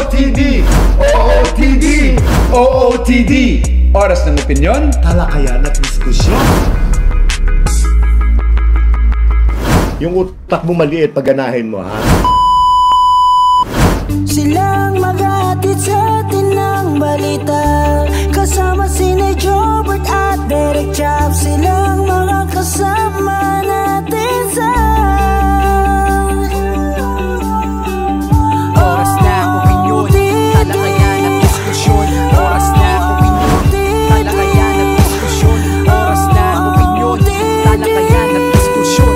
OOTD! OOTD! OOTD! Oras ng opinyon, talakayan at diskusyon. Yung utak mo maliit, pagganahin mo, ha? Silang maghatid sa atin ng balita, kasama sina Jobert at Derek Chap. Silang mga kasama natin sa oras na opinyon, talakayan at diskusyon. Oras na opinyon, talakayan at diskusyon. Oras na opinyon, talakayan at diskusyon.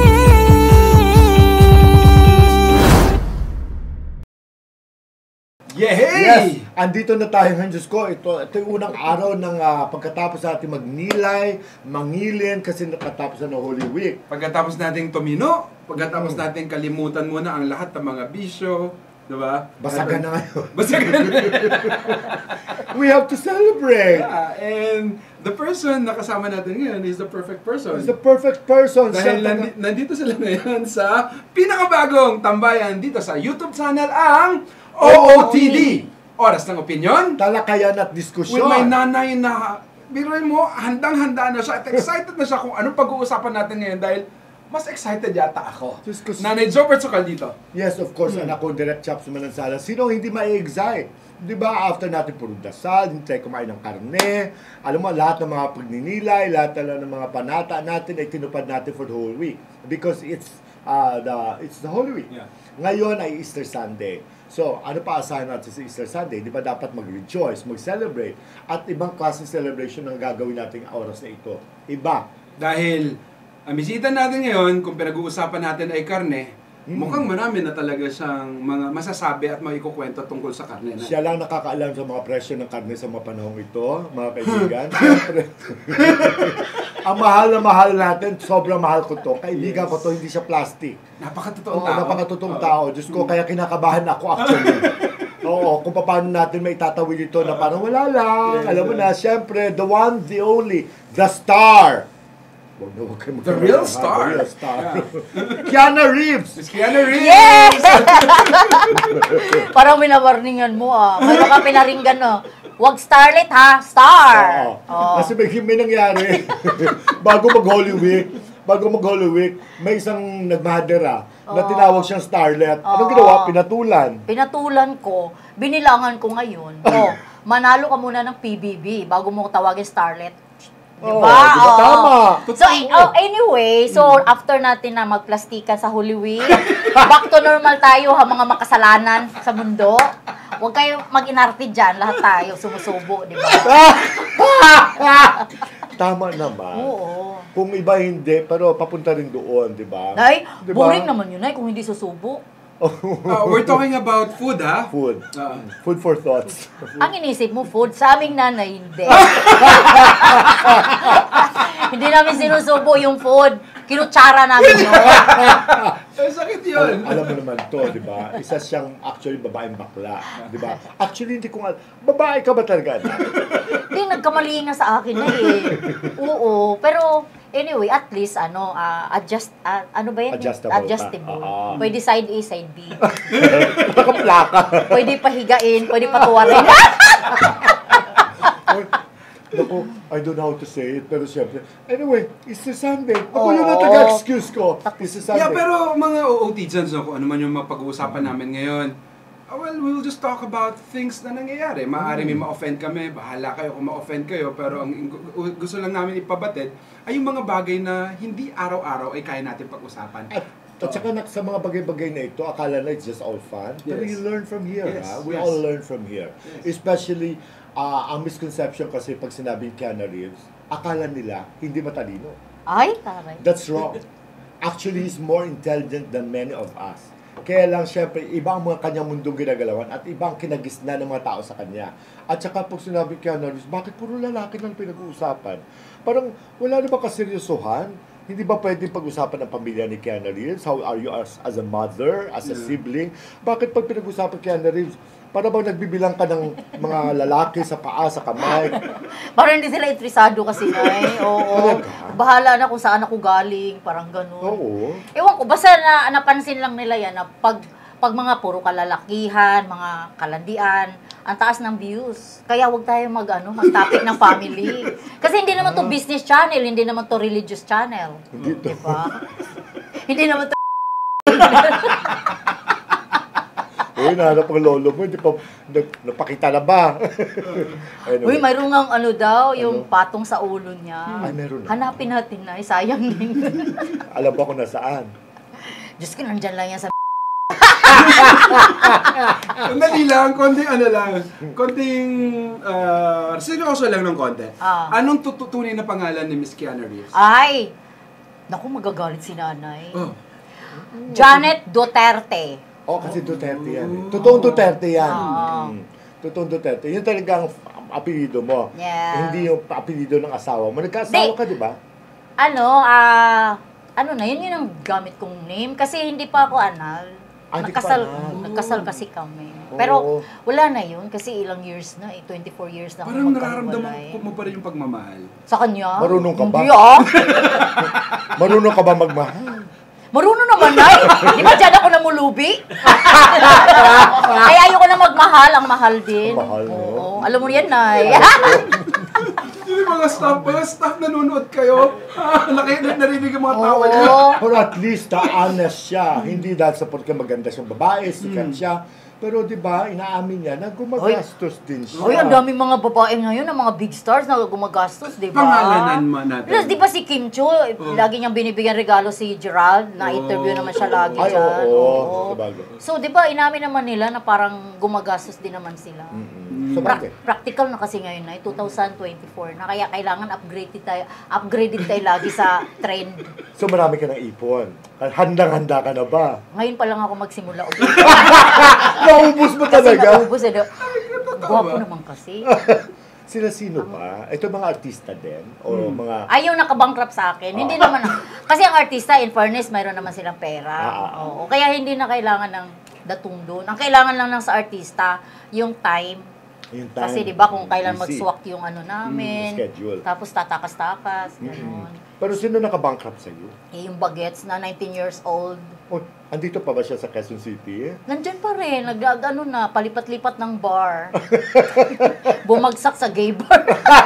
Yehey! Yes! Andito na tayo ngayon, Diyos ko. Ito yung unang araw ng pagkatapos natin magnilay, mangilin, kasi nakatapos na ng Holy Week. Pagkatapos nating tumino, pagkatapos nating kalimutan muna ang lahat ng mga bisyo, diba? Basagan na ngayon. Basagan na. We have to celebrate! Yeah, and the person na kasama natin ngayon is the perfect person. He's the perfect person. Dahil nandito sila ngayon sa pinakabagong tambayan dito sa YouTube channel, ang OOTD! Oras ng opinyon, talakayan at diskusyon. with my nanay na, biruin mo, handang-handa na siya at excited na siya kung anong pag-uusapan natin ngayon dahil mas excited yata ako. Diyos ko, Nanay Jobert Sokal dito. yes, of course, anak ko, Direct Chaps Manansala. Sino hindi ma-excite? Di ba, after natin puro dasal, hindi tayo kumain ng karne, alam mo, lahat ng mga pagninilay, lahat ng mga panata natin ay tinupad natin for the whole week. Because it's the Holy Week. Yeah. Ngayon ay Easter Sunday. So, ano pa asahan natin sa Easter Sunday? Di ba dapat mag-rejoice, mag-celebrate? At ibang klaseng celebration ang gagawin natin oras na ito. Iba. Dahil ang bisita natin ngayon, kung pinag-uusapan natin ay karne, mukhang marami na talaga siyang mga masasabi at maikukwento tungkol sa karne na. Siya lang nakakaalam sa mga presyo ng karne sa mga panahong ito, mga kaibigan. Ang mahal na mahal natin, sobrang mahal ko to. Kaibigan ko to, hindi siya plastic. Napakatotoong Oo, tao. napakatotoong tao. Diyos ko, kaya kinakabahan ako actually. Oo, kung paano natin may tatawid ito na parang wala lang. Alam mo na, syempre, the one, the only, the star. Huwag kayo The real star. The real star. Yeah. Keanu Reeves. Miss Keanu Reeves! Yes! Parang binawarningan mo Meron ka pinaringgan Huwag starlet ha, star! Oo. Kasi may nangyari. bago mag-Holy Week, may isang nagmahadera na tinawag siyang starlet. Anong ginawa? Pinatulan. Pinatulan ko, binilangan ko ngayon. Manalo ka muna ng PBB bago mo tawagin starlet. Diba? Diba tama? So, anyway, after natin na magplastikan sa Holy Week, back to normal tayo mga makasalanan sa mundo. Huwag kayo mag-inarte dyan, lahat tayo sumusubo, di ba? Tama naman. Oo. Kung iba hindi, pero papunta rin doon, di ba? Ay, Diba? boring naman yun kung hindi susubo. We're talking about food, ha? Food. Food for thoughts. Ang inisip mo, food. Sa aming nanay, hindi. Hindi namin sinusubo yung food. Kinutsara namin yun. Ay, sakit yun. Alam mo naman to, di ba? Isa siyang actually babaeng bakla. Di ba? Actually, hindi ko babae ka ba talaga? Hindi, nagkamali nga sa akin na Oo. Pero, anyway, at least, ano ba yan? Adjustable. Pwede side A, side B. Nakaplaka. Pwede pahigain, pwede patuwarin. Naku, I don't know how to say it, pero siyempre. Anyway, Easter Sunday. Ako yun na taga-excuse ko. Easter Sunday. Yeah, pero mga OOTians, kung ano man yung mapag-uusapan namin ngayon, well, we'll just talk about things na nangyayari. Maaari may ma-offend kami, bahala kayo kung ma-offend kayo, pero ang gusto lang namin ipabatid ay yung mga bagay na hindi araw-araw ay kaya natin pag-usapan. At saka sa mga bagay-bagay na ito, akala na it's just all fun. Pero Yes. you learn from here. Yes, We yes. all learn from here. Yes. Especially, ang misconception kasi pag sinabing Keanu Reeves, akala nila hindi matalino. Ay, taray. That's wrong. Actually, he's more intelligent than many of us. Kaya lang, syempre, iba ang mga kanyang mundong ginagalawan at ibang kinagisna ng mga tao sa kanya. At saka pag sinabi Keanu Reeves, bakit puro lalaki lang pinag-uusapan? Parang wala na ba kaseryosohan? Hindi ba pwedeng pag-usapan ang pamilya ni Keanu Reeves? How are you as a mother, as a sibling? Bakit pag pinag-usapan Keanu Reeves, para bang nagbibilang ka ng mga lalaki sa paa, sa kamay? Parang hindi sila interesado kasi Oo. Talaga? Bahala na kung saan ako galing, parang ganun. Oo. Ewan ko, basta napansin lang nila yan na pag pag mga puro kalalakihan, mga kalandian, ang taas ng views. Kaya huwag tayo mag-topic ng family. Kasi hindi naman to business channel, hindi naman to religious channel. Hindi to. Diba? Hindi naman to Uy, nahanap ang lolo mo, hindi pa napakita na ba? Uy, mayroon nga yung patong sa ulo niya. Ay, meron na. Hanapin natin na, sayang din. Alam ba kung nasaan? Diyos ko, nandyan lang yan sa Dali lang, konting seryoso lang ng konti. Anong tunay na pangalan ni Miss Keanu Reeves? Ay! Naku, magagalit si nanay. Oh. Janet Duterte. Kasi Duterte yan. Totoong Duterte yan. Oo. Totoong Duterte. Yun talagang apelido mo. Yeah. Hindi yung apelido ng asawa mo. Nagkaasawa ka, di ba? Yun ang gamit kong name. Kasi hindi pa ako anal. Hindi ka pa anal. Nagkasal kasi kami. Oo. Pero wala na yun kasi ilang years na 24 years na ako Parang magkahiwalay. nararamdaman mo pa rin yung pagmamahal. Sa kanya? Marunong ka ba? Hindi Marunong ka ba magmahal? Marunong naman na Di ba dyan ako namulubi? Kaya ayoko na magmahal. Ang mahal din. Ang mahal, no? Oo. Alam mo yan, Nay. Yung mga staff nanonood kayo. Narinig yung mga tawa niya. Oo. Pero at least, honest siya. Hindi dahil sa porke maganda siyang babae, sikat siya. Pero di ba, inaamin niya na gumagastos din siya. Ang daming mga babae ngayon, ang mga big stars na gumagastos, di ba? Pangalanan mo natin. Plus, di ba si Kim Cho, lagi niyang binibigyan regalo si Gerald, na-interview naman siya lagi Ay, dyan. oo. Sabagay. So, di ba, inamin naman nila na parang gumagastos din naman sila. Sabagay. Practical na kasi ngayon na 2024 na kaya kailangan upgraded tayo lagi sa trend. So marami ka ng ipon. Handang-handa ka na ba? Ngayon pa lang ako magsimula ulit. Naubos mo Kasi talaga? naubos Gwapo naman kasi. Sila sino pa? Ito mga artista din? O mga... Ayaw nakabankrupt sa akin. Hindi naman. Kasi ang artista, in fairness, mayroon naman silang pera. Oo. Kaya hindi na kailangan ng datong doon. Ang kailangan lang sa artista, yung time. Kasi di ba kung kailan mag-swak yung namin. Schedule. Tapos tatakas-takas. Ganun. Pero sino nakabankrupt sa'yo? Yung Bagets na 19 years old. Oh, andito pa ba siya sa Quezon City? Nandyan pa rin. Palipat-lipat ng bar. Bumagsak sa gay bar.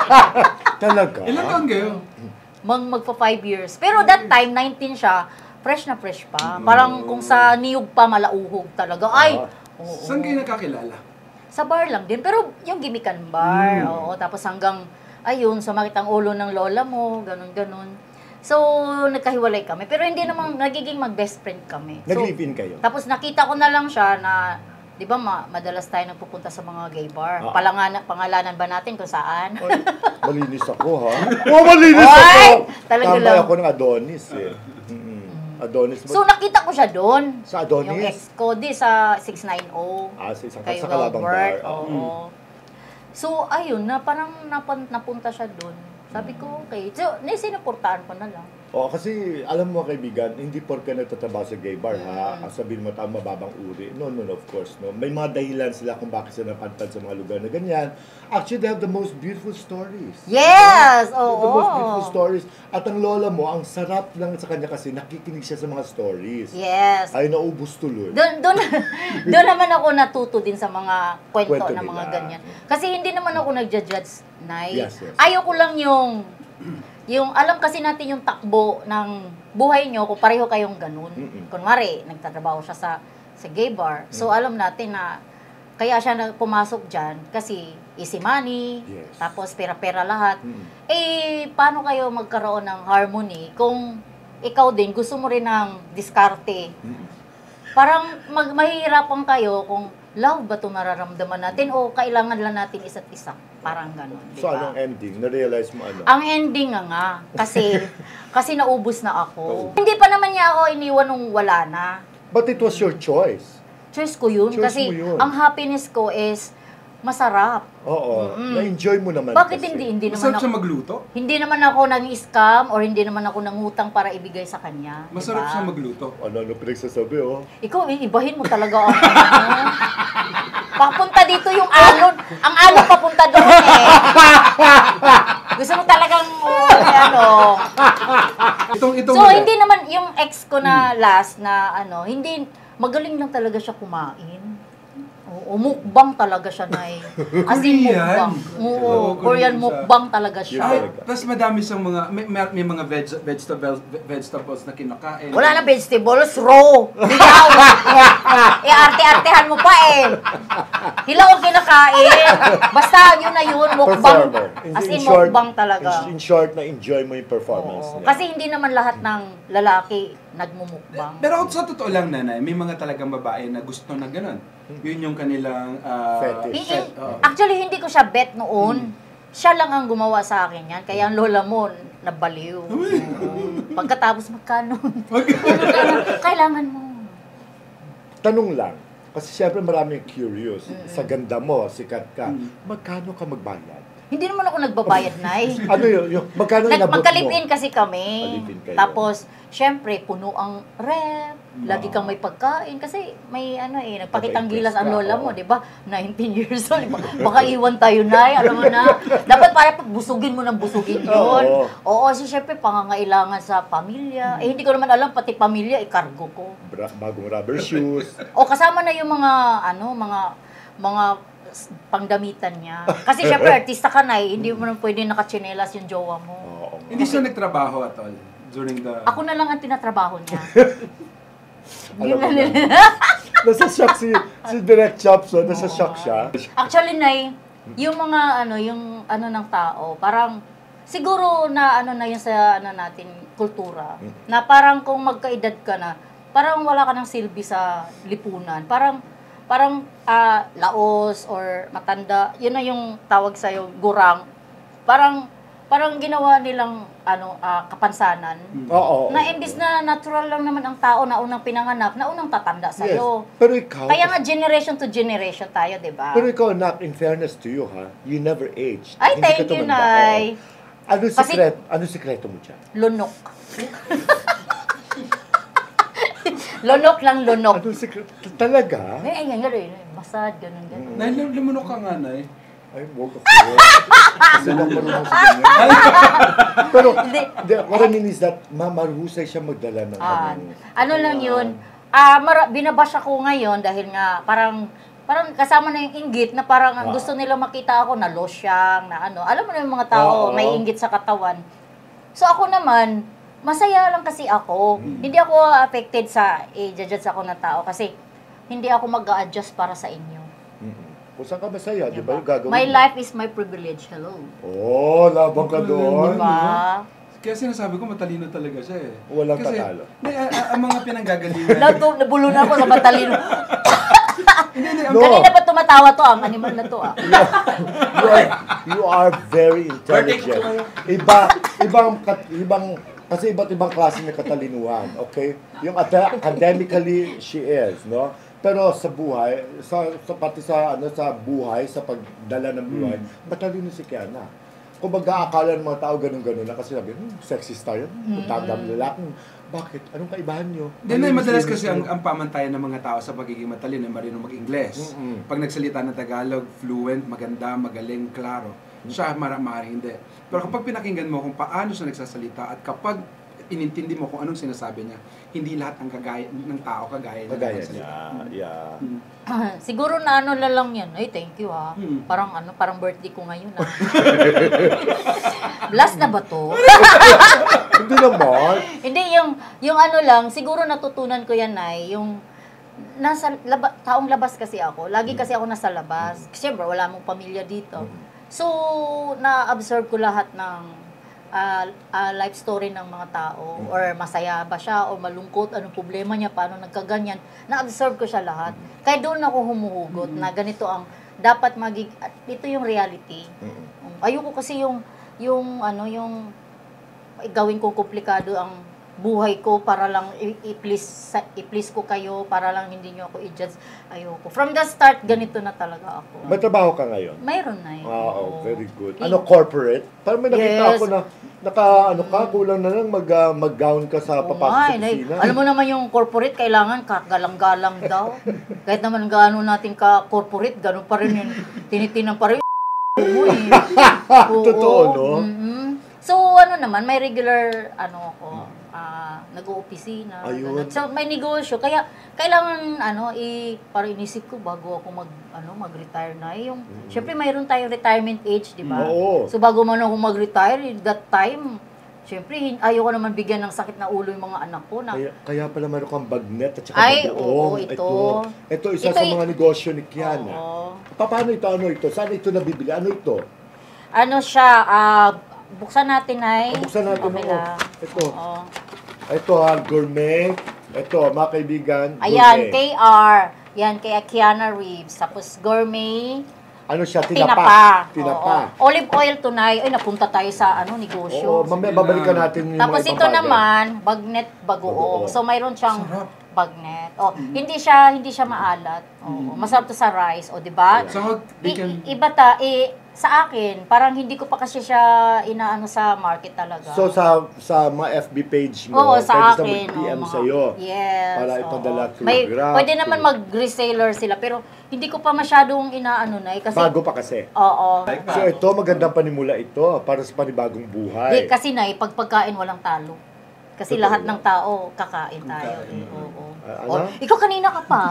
Talaga? Ilan taon kayo? Magpa 5 years. Pero that time, 19 siya, fresh na fresh pa. Parang kung sa niyog pa, malauhog talaga. Ay! Oo. Saan kayo nakakilala? Sa bar lang din. Pero yung gimikan bar. Oo. Tapos hanggang, ayun, sumakit ang ulo ng lola mo. Ganon. So, nagkahiwalay kami. Pero hindi naman nagiging mag-best friend kami. So, Nag-live-in kayo? tapos nakita ko na lang siya na, di ba madalas tayo nagpupunta sa mga gay bar. Pangalanan ba natin kung saan? Ay, malinis ako, ha? Oh, malinis Ay! ako! Talaga Tambay lang. ako ng Adonis, eh. Adonis mo? So, nakita ko siya doon. Sa Adonis? Yung ex ko, sa 690. Sa isang Kay sa Kalabang Bar. Wilbert, oo. So, ayun, parang napunta siya doon. Sabi ko, okay. So, sinuportahan ko na lang. Oo, kasi alam mo kaibigan, hindi porke nagtatrabaho sa gay bar, ha? Ang sabihin mo tama mababang uri. No, of course, no. May mga dahilan sila kung bakit sila napantad sa mga lugar na ganyan. Actually, they have the most beautiful stories. Yes! They have the most beautiful Oo. stories. At ang lola mo, ang sarap lang sa kanya kasi nakikinig siya sa mga stories. Yes. Ay, naubos tuloy. Doon naman ako natuto din sa mga kwento Kwento na mga nila. ganyan. Kasi hindi naman ako nagja-judge, Nay. Yes. Ayaw ko lang yung alam kasi natin yung takbo ng buhay nyo kung pareho kayong ganun. Kunwari, nagtatrabaho siya sa gay bar. So, alam natin na kaya siya pumasok dyan kasi easy money, Yes. tapos pera-pera lahat. Eh, paano kayo magkaroon ng harmony kung ikaw din gusto mo rin ng diskarte? Parang mahihirapan kayo kung love ba ito nararamdaman natin o kailangan lang natin isa't isa. Parang ganun, di So, ba? anong ending? Na-realize mo ano? Ang ending nga, kasi naubos na ako. Hindi pa naman niya ako iniwan nung wala na. But it was your choice. Choice ko yun. Choice kasi mo yun. ang happiness ko is masarap. Oo. Na-enjoy mo naman Bakit kasi. hindi naman Masarap siya ako, magluto? hindi naman ako nang-scam or hindi naman ako nangutang para ibigay sa kanya. Masarap diba? siya magluto. Ano pinagsasabi, oh? Ikaw, ibahin mo talaga ako. Papunta dito yung alon. Ang alon papunta doon eh. Gusto mo talagang, Itong So, hindi naman, yung ex ko na last na ano, hindi, magaling lang talaga siya kumain. Oo, mukbang talaga siya na As in Korean? mukbang. Oo, Korean mukbang talaga siya. Ay, tapos madami siyang mga, may mga vegetables na kinakain. Wala na vegetables, raw. Hilaw. Arte-artehan mo pa Hilaw ang kinakain. Basta yun na yun, mukbang. Performer. As in mukbang talaga. In short, na-enjoy mo yung performance Oo. niya. Kasi hindi naman lahat ng lalaki nagmumukbang. Pero sa totoo lang, nanay, may mga talagang babae na gusto na gano'n. Yun yung kanilang Fetish. Actually, hindi ko siya bet noon. Siya lang ang gumawa sa akin yan. Kaya ang lola mo, nabaliw. Oo. Pagkatapos, magkano? Kailangan mo. Tanong lang, kasi siyempre maraming curious. Sa ganda mo, sikat ka, magkano ka magbayad? Hindi naman ako nagbabayad, Nay. Ano yun? Magkano inabot mo? Magkalipin kasi kami. Kalipin kayo. Tapos, syempre, puno ang rep. Lagi kang may pagkain. Kasi may nagpakitang gilas ang lola mo, di ba? 19 years old. Baka iwan tayo, Nay. Alam mo na. Dapat para busugin mo ng busugin yun. Oo, kasi syempre, pangangailangan sa pamilya. Hindi ko naman alam, pati pamilya, ikargo ko. Bagong rubber shoes. O kasama na yung mga pangdamitan niya. Kasi syempre, artista ka na hindi mo naman pwede nakachinelas yung jowa mo. Hindi siya nagtrabaho at all during the... Ako na lang ang tinatrabaho niya. Alam mo na. Nasa shock si Direct Chops, nasa shock siya. Actually, Nay, yung mga ng tao, parang siguro na yun sa natin kultura, na parang kung magkaedad ka na, parang wala ka ng silbi sa lipunan. Parang laos or matanda, yun na yung tawag sa'yo, gurang. Parang ginawa nilang kapansanan. Oo. Na imbis na natural lang naman ang tao na unang pinanganak, na unang tatanda sa'yo. Yes. Pero ikaw... Kaya nga generation to generation tayo, di ba? Pero ikaw, Nak, in fairness to you, ha? You never aged. Ay, Hindi thank ka you, tumanda. Nay. Anong sikreto mo dyan? Lunok. Lunok lang lunok. Anong sikreto? Talaga? Ay, masad, ganun. Nay, lumunok ka nga, Nay. Ay, wag ako. Kasi lang marunong sa ganyan. Pero, what I mean is that, marahusay siya magdala ng ano lang yun, binabash ako ngayon dahil nga parang kasama na yung inggit na parang gusto nila makita ako na losyang, na alam mo na yung mga tao, may inggit sa katawan. So ako naman, masaya lang kasi ako. Hindi ako affected sa i-judge ako ng tao kasi hindi ako mag-a-adjust para sa inyo. Kung saan ka masaya, di ba yung gagawin? My life is my privilege. Hello. Oh, labang ka doon. Diba? Kaya sinasabi ko, matalino talaga siya Walang Kasi, tatalo. Ang mga pinanggagalingan. Nabulo na ako sa matalino. No. Kanina ba tumatawa to? Ang animal na to You are very intelligent. Kasi iba't ibang klase ng katalinuhan, okay? Yung academically, she is, no? Pero sa buhay, pati sa buhay, sa pagdala ng buhay, matalino si Kiana. Kung mag-aakala ng mga tao ganun-ganun na kasi sabi, sexist tayo, tandang lalaki. Bakit? Anong kaibahan nyo? Then madalas kasi ang pamantayan ng mga tao sa pagiging matalino, marunong mag-Ingles. Pag nagsalita ng Tagalog, fluent, maganda, magaling, klaro. Siya maaaring hindi. Pero kapag pinakinggan mo kung paano siya nagsasalita at kapag inintindi mo kung anong sinasabi niya, hindi lahat ng tao kagaya niya. Yeah. Siguro na lang yan. Ay, thank you Parang birthday ko ngayon Blast na ba to? Hindi naman. Hindi, yung siguro natutunan ko yan yung nasa taong labas kasi ako. Lagi kasi ako nasa labas. Siyempre, wala mong pamilya dito. So, na-observe ko lahat ng life story ng mga tao, or masaya ba siya, o malungkot, anong problema niya, paano nagkaganyan, na-observe ko siya lahat. Kaya doon ako humuhugot na ganito ang dapat ito yung reality. Ayoko kasi yung gawin kong komplikado ang buhay ko para lang i-please ko kayo, para lang hindi niyo ako i-judge. Ayoko. From the start, ganito na talaga ako. May trabaho ka ngayon? Mayroon na very good. Corporate? Parang may nakita ako na kulang na lang mag-gown ka sa papasok sa opisina. Alam mo naman yung corporate, kailangan galang-galang daw. Kahit naman gaano natin ka-corporate, gano'n pa rin yung tinitinan pa rin Totoo, no? So, naman, may regular, nag-oopisina. Ayun. ganun. So may negosyo kaya kailangan para inisip ko bago ako mag-retire na yung syempre mayroon tayong retirement age, di ba? Oo. So bago man ako mag-retire that time, syempre ayoko naman bigyan ng sakit na ulo yung mga anak ko na Kaya pala meron kang bagnet at saka Ay, bagoong. oo, ito. Ito isa Ito sa mga negosyo ni Kiana. Oo. Paano ito? Ano ito? Saan ito nabibili? Ano ito? Ano siya, buksan natin ay. Buksan natin Okay mo. lang. Ito. Oo. Ito gourmet. Ito, mga kaibigan. Ayan, gourmet. KR. Yan, kay Kiana Reeves. Tapos gourmet. Ano siya? Tinapa. Tinapa. Oo. Olive oil tunay. Ay, napunta tayo sa negosyo. Oo, mamaya babalikan natin yung Tapos mga ito ibang bagay. naman, bagnet bagoong. Bagoong. So mayroon siyang Sarap. bagnet. Hindi siya maalat. Oo. Masarap to sa rice, di ba? So, they can... Sa akin, parang hindi ko pa kasi siya inaano sa market talaga. So, sa mga FB page mo, Oo, sa pwede akin. na mag-PM mga- sa'yo. Yes. Para oo. ipadala through May, Grab, pwede naman through- mag-reseller sila, pero hindi ko pa masyadong inaano na kasi... Bago pa kasi. Oo. So, ito, magandang panimula ito para sa panibagong buhay. Di, kasi pagpagkain walang talo. Kasi Totoo lahat yan. ng tao, kakain tayo. Kakain. Oo. Ano? Ikaw kanina ka pa.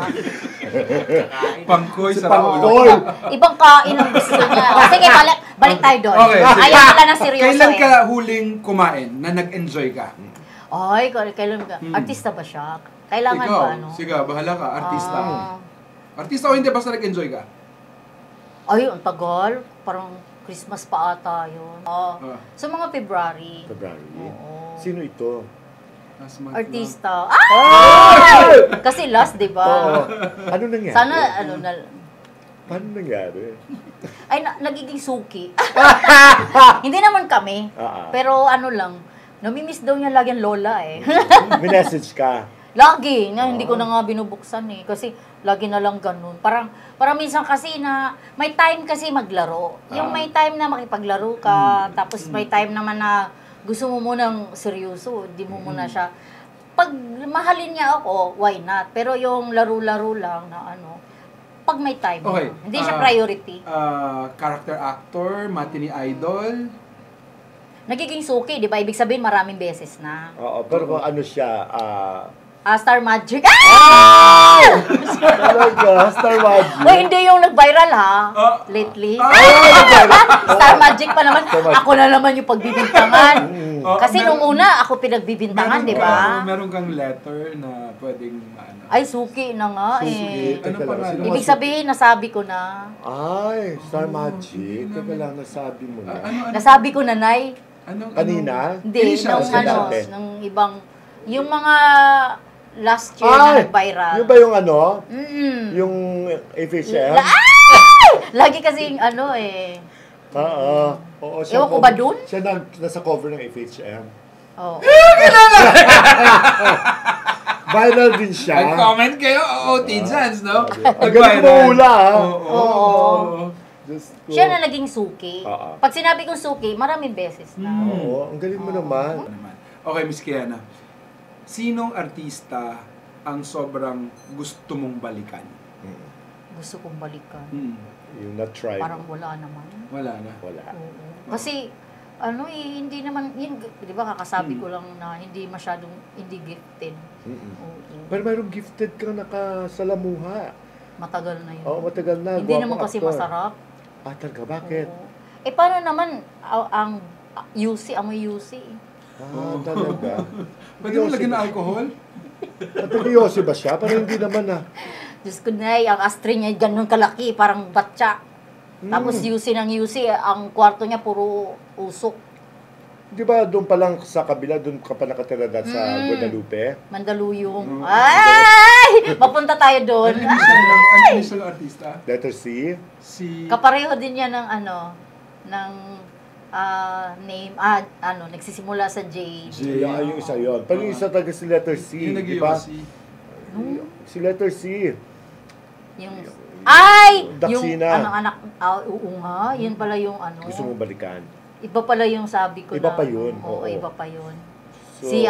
Pangkoy Si sa Pangkoy. Ibang kain ang gusto niya. O, sige, balik tayo doon. Okay, sige. Ayaw nila na seryoso Kailan ka huling kumain na nag-enjoy ka? Ay, kailan ka? Artista ba siya? Kailangan Ikaw, ba, sige, bahala ka, artista. Ah. Artista o hindi, basta nag-enjoy ka? Ay, ang tagal. Parang Christmas pa ata yun. Ah. So, mga February. February. Oo. Sino ito? Last month Artista. Ay! Kasi last, di ba? Oo. Ano nangyari? Sana, Paano nangyari? ay, nagiging suki. Hindi naman kami. Pero lang, namimiss daw niya lagi ang lola eh. Minessage ka. Lagi, hindi ko na nga binubuksan eh. Kasi lagi na lang ganun. Parang minsan kasi na, may time kasi maglaro. Yung may time na makipaglaro ka, tapos may time naman na gusto mo munang seryoso, hindi mo muna siya. Pag mahalin niya ako, why not? Pero yung laro-laro lang na pag may time, Okay. hindi siya priority. Character actor, matinee idol. Nagiging suki, di ba? Ibig sabihin maraming beses na. Oo, pero kung ano siya, Star Magic. talaga, Star Magic. Uy, hindi yung nag-viral ha, lately. Star Magic pa naman. Star Magic. Ako na naman yung pagbibintangan. Kasi nung una, ako pinagbibintangan, di ba? Meron kang letter na pwedeng Ay, suki na nga Suki. eh. Ano Teka lang, pangalan? sino Ibig mas- sabihin, nasabi ko na. Ay, Star Magic. Teka lang, nasabi mo na. Nasabi ko na, Nay. Kanina? Hindi, Initials, nung dati. nung ibang, yung mga last year Ay, na nag-viral. yung ba yung ano? Mm. Yung FHM? Lagi kasing eh. Oo. Oo, siya Ewan ko ba dun? Siya nasa cover ng FHM. Oh. Viral din siya. Nag-comment kayo, Tijans, no? Ang galing mo hula, ha? Oo. Diyos ko. Siya na naging suki. Oo. Pag sinabi kong suki, maraming beses na. Oo, ang galing mo naman. Okay, Miss Kiana. Sinong artista ang sobrang gusto mong balikan? Gusto kong balikan. Yung na-try. Parang wala naman. Wala na. Wala. Oo. Kasi, hindi naman, yun, di ba kakasabi ko lang na hindi masyadong, hindi gifted. Oo. Pero mayroong gifted kang nakasalamuha. Matagal na yun. Oo, matagal na. Hindi Gwapong naman kasi aktor. masarap. Talaga, bakit? Oo. Paano naman ang UC, amoy UC? Talaga. Pwede mo lagyan ng alcohol? Seryoso ba siya? Parang hindi naman na. Diyos ko na, ang ashtray niya ganun kalaki, parang batya. Tapos UC ng UC, ang kwarto niya puro usok. Di ba doon pa lang sa kabila, doon ka pa nakatira dati sa Guadalupe? Mandaluyong. Ay! Mapunta tayo doon. Ano yung artista? Letter C? Si... Kapareho din yan ng ng name, nagsisimula sa J. Yung isa yun. Pero yung isa talaga si letter C, Yung di ba? nag-iossi. Si letter C. Yung yung Daksina. anak, oo nga, yun pala yung Gusto mong balikan. Iba pala yung sabi ko Iba na. pa yun, Oo, oo. iba pa yun. So, si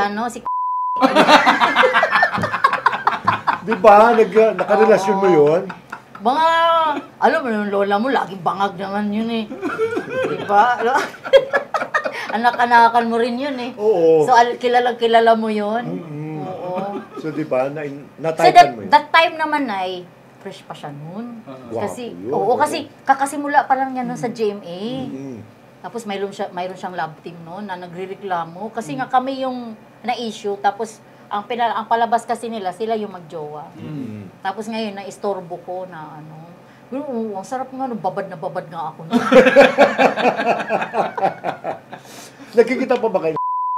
di ba? Nakarelasyon mo yun? mga, alam mo yung lola mo, laging bangag naman yun eh. Diba? Anak-anakan mo rin yun eh. Oo. So, kilala mo yun. Mm-mm. Oo. So, di ba, So, nataypan mo yun. that time naman ay fresh pa siya noon. Kasi, Gwapo yun. kasi kakasimula pa lang niya nun sa GMA. Mm. Tapos mayroon siyang love team noon na nagrereklamo. Kasi nga kami yung na-issue. Tapos, ang palabas kasi nila, sila yung magjowa. Mm. Tapos ngayon, na-istorbo ko na ano. Oo, ang sarap nga, babad na babad nga ako. Nagkikita pa ba kayo?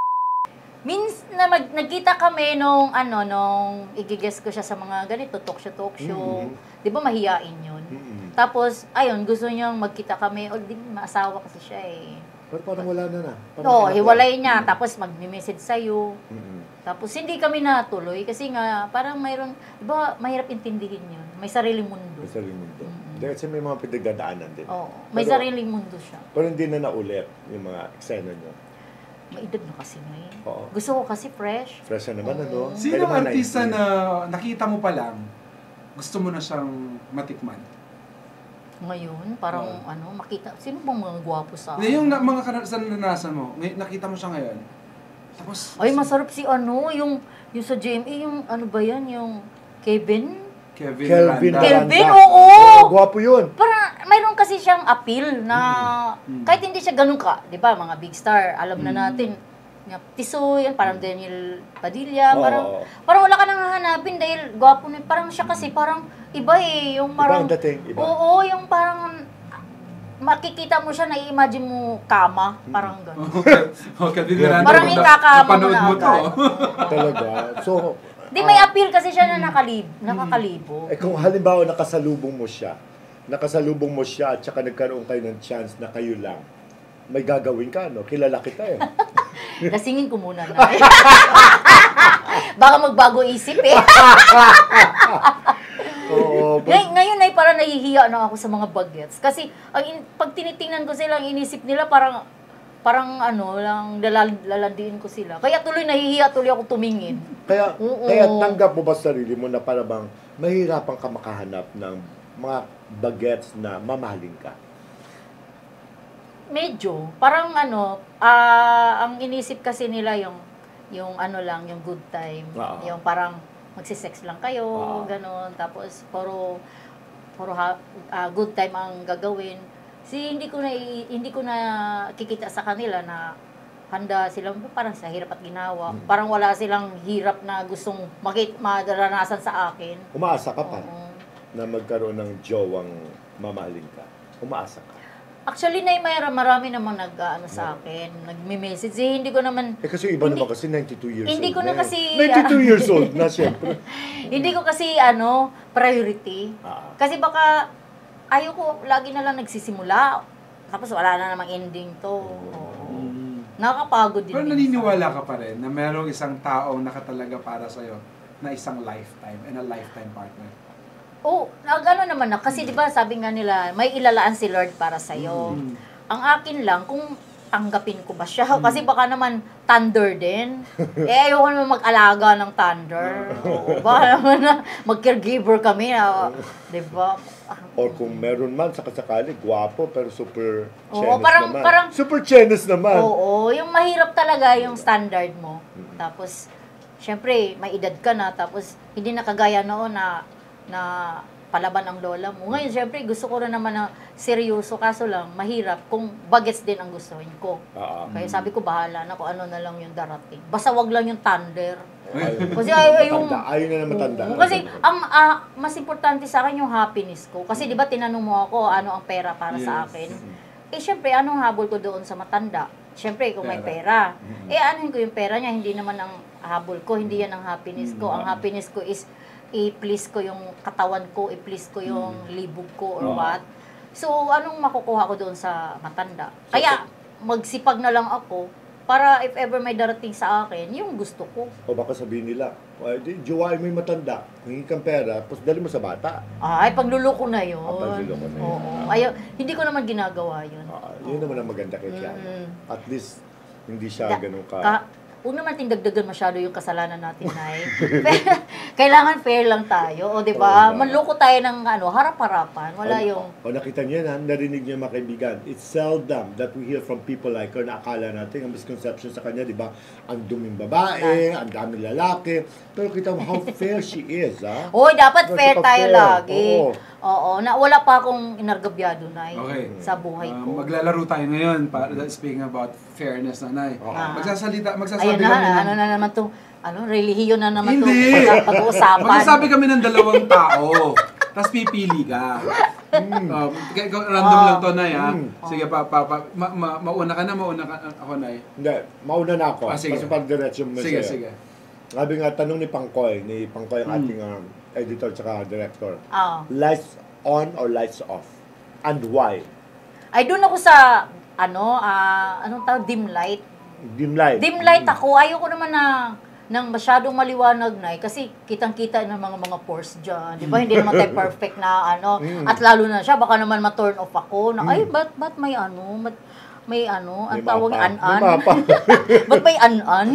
Nagkita kami nung igigest ko siya sa mga ganito, talk show. Di ba mahiyain yun? Tapos, ayun, gusto niyang magkita kami. O, di maasawa kasi siya eh. Pero parang wala na. Oo, hiwalay niya. Tapos mag-message sa'yo. Mm-mm. Tapos hindi kami natuloy kasi nga parang mayroon, di ba mahirap intindihin yun. May sariling mundo. May sariling mundo. Kasi may mga pinagdadaanan din. Oo, may sariling mundo siya. Pero hindi na naulit yung mga eksena nyo. Maedad na kasi ngayon. Oo. Gusto ko kasi fresh. Fresh na naman, ano? Sino Kaya ang naman artista 90s. na nakita mo pa lang, gusto mo na siyang matikman? Ngayon, parang makita. Sino bang mga gwapo sa Na yung mga naranasan mo, nakita mo siya ngayon. Tapos, Ay, masarap si yung sa GMA, yung ano ba yan, yung Kevin? Kelvin Kelvin Aranda. Kelvin, Aranda. oo! Gwapo yun. Parang mayroon kasi siyang appeal na kahit hindi siya ganun ka, 'di ba? Mga big star, alam na natin. Nga Tisoy, parang Daniel Padilla, Oo. parang wala ka nang hahanapin dahil gwapo na. Parang siya kasi parang iba eh, yung parang Iba ang dating, iba. Oo, yung parang makikita mo siya, nai-imagine mo kama, parang gano'n. Kelvin Aranda. Parang ikakama mo napanood na mo to. agad. Talaga. So, Di may appeal kasi siya na nakakalibo. kung halimbawa nakasalubong mo siya at saka nagkaroon kayo ng chance na kayo lang, may gagawin ka, no? Kilala kita eh. Lasingin ko muna na. Baka magbago isip eh. Oo. Ngayon ay parang nahihiya na ako sa mga bagets. Kasi pag tinitingnan ko sila, ang inisip nila parang lalandiin ko sila. Kaya tuloy nahihiya tuloy ako tumingin. Kaya Oo. tanggap mo ba sa sarili mo na para bang mahirapan ka makahanap ng mga bagets na mamahalin ka? Medyo. Parang ang inisip kasi nila yung good time. Oo. Yung parang magsisex lang kayo, Oo. ganon. Tapos puro good time ang gagawin. Hindi ko na kikita sa kanila na handa silang parang sa hirap at ginawa. Parang wala silang hirap na gustong madaranasan sa akin. Umaasa ka pa Oo. na magkaroon ng jowang mamahalin ka? Umaasa ka? Actually, marami namang sa akin, nagme-message. Hindi ko naman Kasi iba naman kasi 92 years Hindi old ko na eh. kasi- 92 years old na siyempre. Hindi ko kasi priority. Kasi baka ayoko lagi na lang nagsisimula. Tapos wala na namang ending to. Oo. Nakakapagod din. Pero minsan. naniniwala ka pa rin na merong isang taong nakatalaga para sa'yo na isang lifetime and a lifetime partner. Gano'n naman na. Kasi di ba sabi nga nila, may ilalaan si Lord para sa'yo. Ang akin lang, kung tanggapin ko ba siya. Kasi baka naman thunder din. Ayoko naman mag-alaga ng thunder. Oo, baka naman na mag-caregiver kami. Di ba? Or kung meron man, sakasakali, guwapo, pero super Oo, chenes parang- naman. parang- super chenes naman. Oo, yung mahirap talaga yung standard mo. Tapos, syempre, may edad ka na. Tapos, hindi na kagaya noon na palaban ang lola mo. Ngayon, syempre, gusto ko rin naman na seryoso. Kaso lang, mahirap kung bagets din ang gustuhin ko. Kaya sabi ko, bahala na kung ano na lang yung darating. Basta wag lang yung thunder. Kasi yung... Ayaw na naman tanda. Kasi ang mas importante sa akin yung happiness ko. Kasi di ba tinanong mo ako ano ang pera para sa akin. Syempre, anong habol ko doon sa matanda? Syempre, kung may pera. Anuhin ko yung pera niya, hindi naman ang habol ko, hindi yan ang happiness ko. Ang happiness ko is i-please ko yung katawan ko, i-please ko yung libog ko or what. So, anong makukuha ko doon sa matanda? Kaya, magsipag na lang ako para if ever may darating sa akin, yung gusto ko. O baka sabihin nila, jowain mo yung matanda, hingi kang pera, tapos dali mo sa bata. Ay, pagluloko na yun. Pagluloko na yun. Oo. Hindi ko naman ginagawa yun. Yun naman ang maganda kay Kiana. At least, hindi siya ganun ka... huwag naman natin dagdagan masyado yung kasalanan natin, Nay. Kailangan fair lang tayo, o di ba? Manloko tayo ng harap-harapan. Wala yung... O nakita niyo na, narinig niyo mga kaibigan, it's seldom that we hear from people like her na akala natin, ang misconception sa kanya, di ba? Ang duming babae, ang daming lalaki. Pero kita mo how fair she is, ha? Hoy, dapat fair tayo lagi. Oo. Oo, na wala pa akong inargabyado, Nay, Okay. sa buhay ko. Maglalaro tayo ngayon, speaking about fairness, Nanay. Magsasabi Ayun kami na, ano na naman to, relihiyon na naman to, Hindi! pag-uusapan. Magsasabi kami ng dalawang tao, tapos pipili ka. Random lang to, Nay, ha? Sige, mauna ka ako, Nay. Hindi, mauna na ako. Sige. Kasi pag-diretso mo Sige, sa'yo. sige. Sabi nga, tanong ni Pangkoy ang ating editor tsaka director. Lights on or lights off? And why? Ay, doon ako sa, anong tawag, dim light. Dim light. Dim light ako. Ayoko naman ng masyadong maliwanag, Nay, kasi kitang-kita ng mga pores dyan. Di ba? Hindi naman tayo perfect na At lalo na siya, baka naman ma-turn off ako. Ay, ba't may may ang tawag mapa. an-an. May mapa. Ba't may an-an?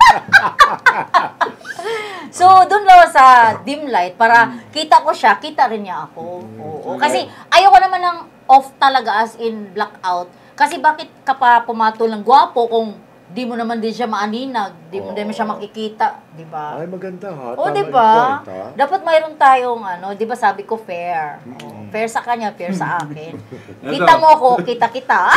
So, doon lang sa dim light, para kita ko siya, kita rin niya ako. Oo. Kasi, ayoko naman ng off talaga, as in blackout. Kasi bakit ka pa pumatol ng gwapo kung di mo naman din siya maaninag, di mo siya makikita, di ba? Ay, maganda ha. O, Tama di yung ba? point, ha? Dapat mayroon tayong, di ba sabi ko, fair. Fair sa kanya, fair sa akin. Kita mo ako, kita-kita.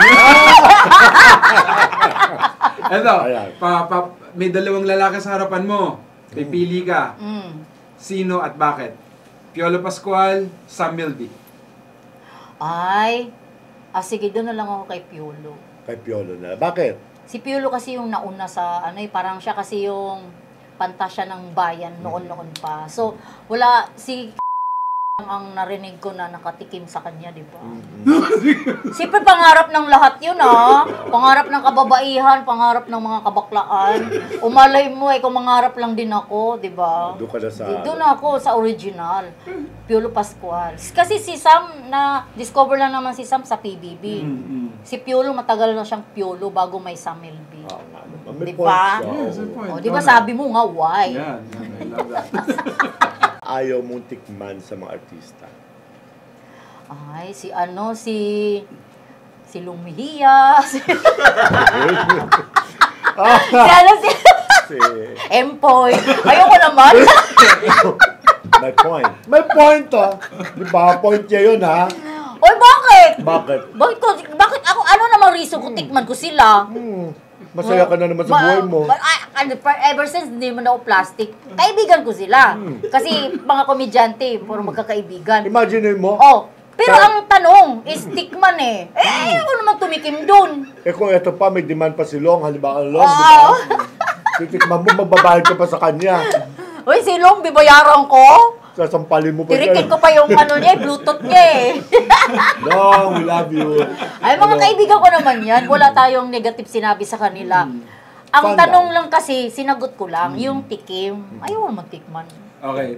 Eto, Ayan. may dalawang lalaki sa harapan mo. Pipili ka. Sino at bakit? Piolo Pascual, Sam Milby. Ay, sige, doon na lang ako kay Piolo. Kay Piolo na. Bakit? Si Piolo kasi yung nauna sa, parang siya kasi yung pantasya ng bayan noon-noon pa. So, wala, si ang narinig ko na nakatikim sa kanya, di ba? Siyempre, pangarap ng lahat yun, Pangarap ng kababaihan, pangarap ng mga kabaklaan. Umalay mo, kung mangarap lang din ako, di ba? Doon ka na sa... Doon ako sa original. Piolo Pascual. Kasi si Sam, discover lang naman si Sam sa PBB. Si Piolo, matagal na siyang Piolo bago may Sam Milby. May Di point ba? siya. Yes, good point. Di ba sabi mo nga, why? Yan, I love that. Ayaw mong tikman sa mga artista. Ay, si Lumihia, si Si... Empoy. Ayoko naman. May point. May point, ha? Di ba? Point niya yun, ha? Oy, bakit? Bakit? Bakit ako, namang reason kung tikman ko sila? Masaya ka na naman sa buhay mo. Ever since hindi mo na ako plastic, kaibigan ko sila. Kasi mga komedyante, puro magkakaibigan. Imagine mo. Pero ang tanong is tikman ako naman tumikim dun. Kung ito pa, may demand pa si Long, halimbawa Long, di ba? Titikman mo, magbabayad ka pa sa kanya. Uy, si Long, bibayaran ko? Sasampalin mo pa Tirikin ko pa yung niya, Bluetooth niya Long, we love you. Ay, mga kaibigan ko naman yan. Wala tayong negative sinabi sa kanila. Ang Fun tanong lang. lang kasi, sinagot ko lang, yung tikim. Ayaw naman tikman. Okay.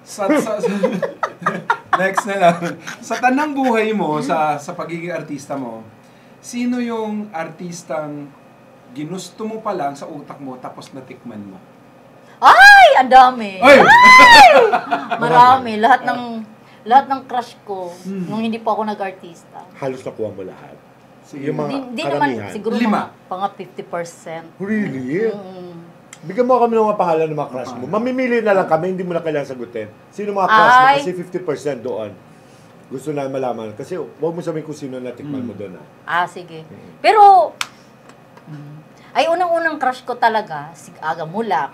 Next na lang. Sa tanang buhay mo, sa pagiging artista mo, sino yung artistang ginusto mo pa lang sa utak mo tapos natikman mo? Ay, ang dami. Ay! Marami. Lahat ng crush ko nung hindi pa ako nag-artista. Halos nakuha mo lahat. Sige. Yung mga Hindi naman, karamihan. siguro 5. mga 50%. Really? Bigyan mo kami ng mga pangalan ng mga crush mo. Mamimili na lang kami, hindi mo na kailangan sagutin. Sino mga crush mo? Ay. Kasi 50% doon. Gusto na malaman. Kasi huwag mo sabihin kung sino natikman mo doon. Sige. Pero, unang-unang crush ko talaga, si Aga Mulak.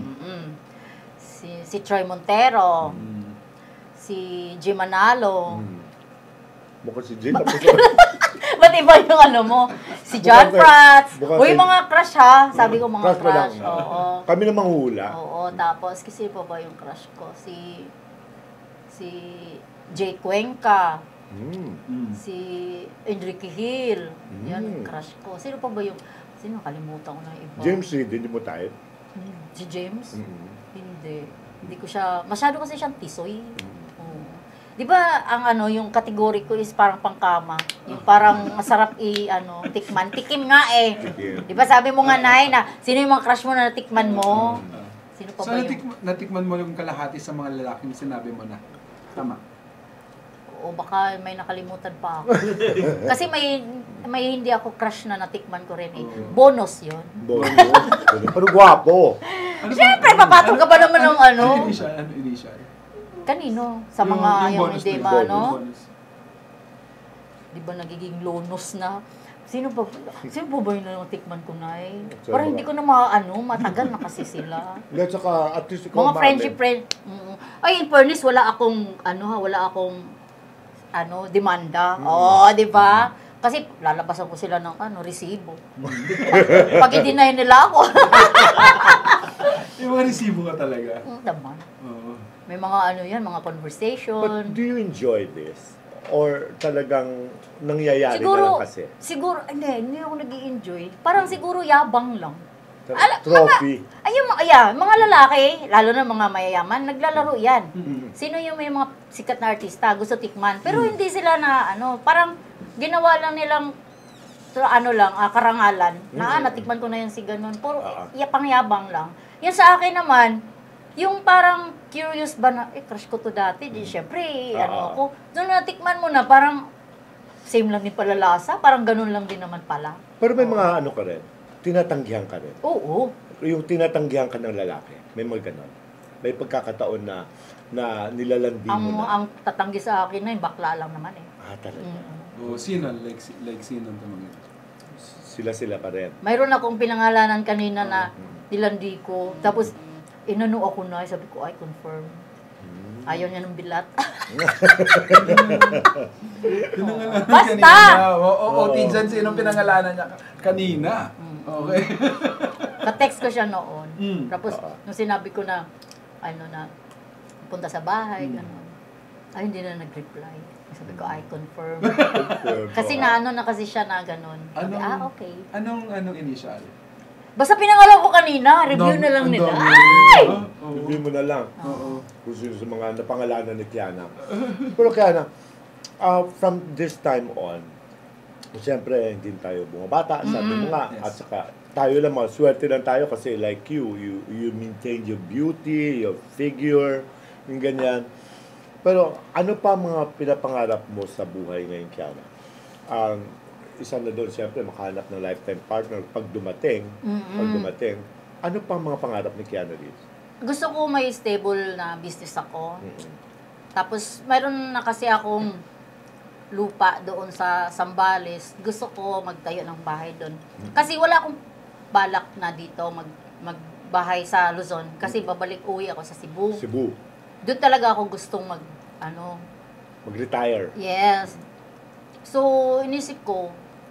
Si Troy Montero. Si Jim Manalo. Mukhang si Jim. Ba't iba yung mo? Si John Mukhang Prats. mukhang Uy, kay- mga crush ha. Sabi ko mga Crush mo lang. crush. Oo. Kami namang hula. Oo, tapos kasi pa ba yung crush ko? Si Jay Cuenca. Si Enrique Hill. Yan, crush ko. Sino pa ba yung... Sino? Kalimutan ko na yung iba. James Reid, hindi mo type? Si James? Hindi. Hindi ko siya... Masyado kasi siyang tisoy. Oo. Di ba ang yung kategory ko is parang pangkama. Yung parang masarap tikman. Tikim nga eh. Tikim. Di ba sabi mo nga, Nay, na sino yung mga crush mo na natikman mo? Sino pa So ba yung... natikman mo yung kalahati sa mga lalaking sinabi mo na. Tama. O baka may nakalimutan pa ako. Kasi may hindi ako crush na natikman ko rin eh. Bonus yun. Pero gwapo. Siyempre, papatong ka pa naman ng Ano initial? Kanino? Sa mga yung bonus hindi na ma, yung bonus. Di ba nagiging lonos na? Sino ba yung natikman ko na eh? Sino Parang ba? hindi ko na matagal na kasi sila. At saka, at least ikaw, Mga friendship. Ay, in fairness, wala akong demanda. Di ba? Kasi lalabasan ko sila ng resibo. Pag i-deny nila ako. Yung mga resibo ka talaga. Naman. Oo. May mga mga conversation. But do you enjoy this? Or talagang nangyayari na lang kasi? Siguro, hindi ako nag-i-enjoy. Parang siguro yabang lang. Trophy. Mga lalaki, lalo na mga mayayaman, naglalaro yan. Sino yung may mga sikat na artista, gusto tikman. Pero hindi sila na, parang ginawa lang nilang, karangalan, na natikman ko na yan si ganun. Puro pangyabang lang. Yan sa akin naman, yung parang curious ba na, crush ko to dati, di syempre, ako. Doon natikman mo na, parang same lang din pala lasa, parang ganun lang din naman pala. Pero may mga ka rin, tinatanggihan ka rin. Oo. Yung tinatanggihan ka ng lalaki, may mga ganon. May pagkakataon na nilalandi mo na. Ang tatanggi sa akin na yung bakla lang naman eh. Talaga. O sino? Like sino tumangin? Sila pa rin. Mayroon akong pinangalanan kanina na nilandi ko. Tapos, inano ako na, sabi ko, I confirm. Ayaw niya ng bilat. Basta! Oo, Tijan, sinong pinangalanan niya kanina? Okay. Ka-text ko siya noon. Tapos, nung sinabi ko na, punta sa bahay, gano'n. Ay, hindi na nag-reply. Sabi ko, I confirm. Kasi na kasi siya na gano'n. Sabi, okay. Anong initial? Basta pinangalan ko kanina, review na lang nila. Ay! Review mo na lang. Oo. Kung sino sa mga napangalanan ni Kiana. Pero Kiana, from this time on, siyempre, hindi tayo bumabata, sabi mo nga, at saka tayo lang, swerte lang tayo kasi like you maintain your beauty, your figure, yung ganyan. Pero ano pa mga pinapangarap mo sa buhay ngayon, Kiana? Isa na doon, siyempre, makahanap ng lifetime partner pag dumating, ano pa mga pangarap ni Kiana Reeves? Gusto ko may stable na business ako. Tapos, mayroon na kasi akong lupa doon sa Zambales. Gusto ko magtayo ng bahay doon. Kasi wala akong balak na dito magbahay sa Luzon. Kasi babalik-uwi ako sa Cebu. Doon talaga ako gustong mag-retire. Yes. So, inisip ko,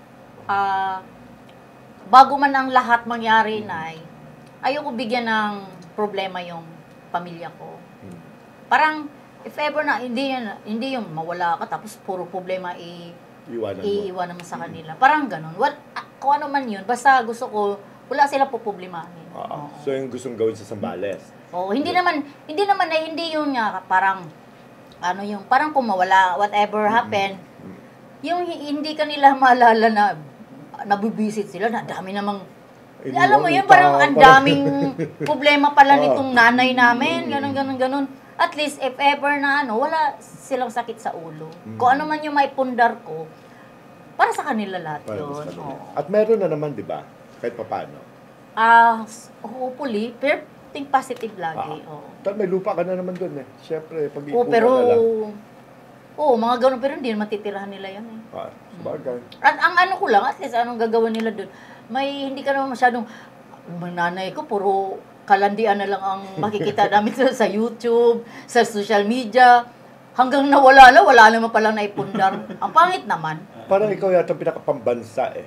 bago man ang lahat mangyari, Nay, ayoko bigyan ng problema yung pamilya ko. Parang, if ever na, hindi yung mawala ka, tapos puro problema iiwanan mo sa kanila. Parang ganun. Kung ano man yun, basta gusto ko, wala sila poproblemahin. So, yung gustong gawin sa Zambales? Hindi naman yun nga, parang, parang kung mawala, whatever happened, yung hindi kanila maalala na nabibisit sila, na dami namang, alam mo yun, parang ang daming problema pala nitong nanay namin, ganun. At least, if ever na wala silang sakit sa ulo. Kung ano man yung may pundar ko, para sa kanila lahat yun. At meron na naman, di ba? Kahit pa paano. Hopefully, pero think positive lagi. May lupa ka na naman doon eh. Siyempre, pag-ipunan pero, na lang. mga ganun, pero hindi naman titirahan nila yan eh. Sabagay. At ang ko lang, at least anong gagawin nila doon, hindi ka naman masyadong, nanay ko, puro kalandian na lang ang makikita namin sa YouTube, sa social media. Hanggang wala naman palang naipundar. Ang pangit naman. Parang ikaw yata pinakapambansa eh.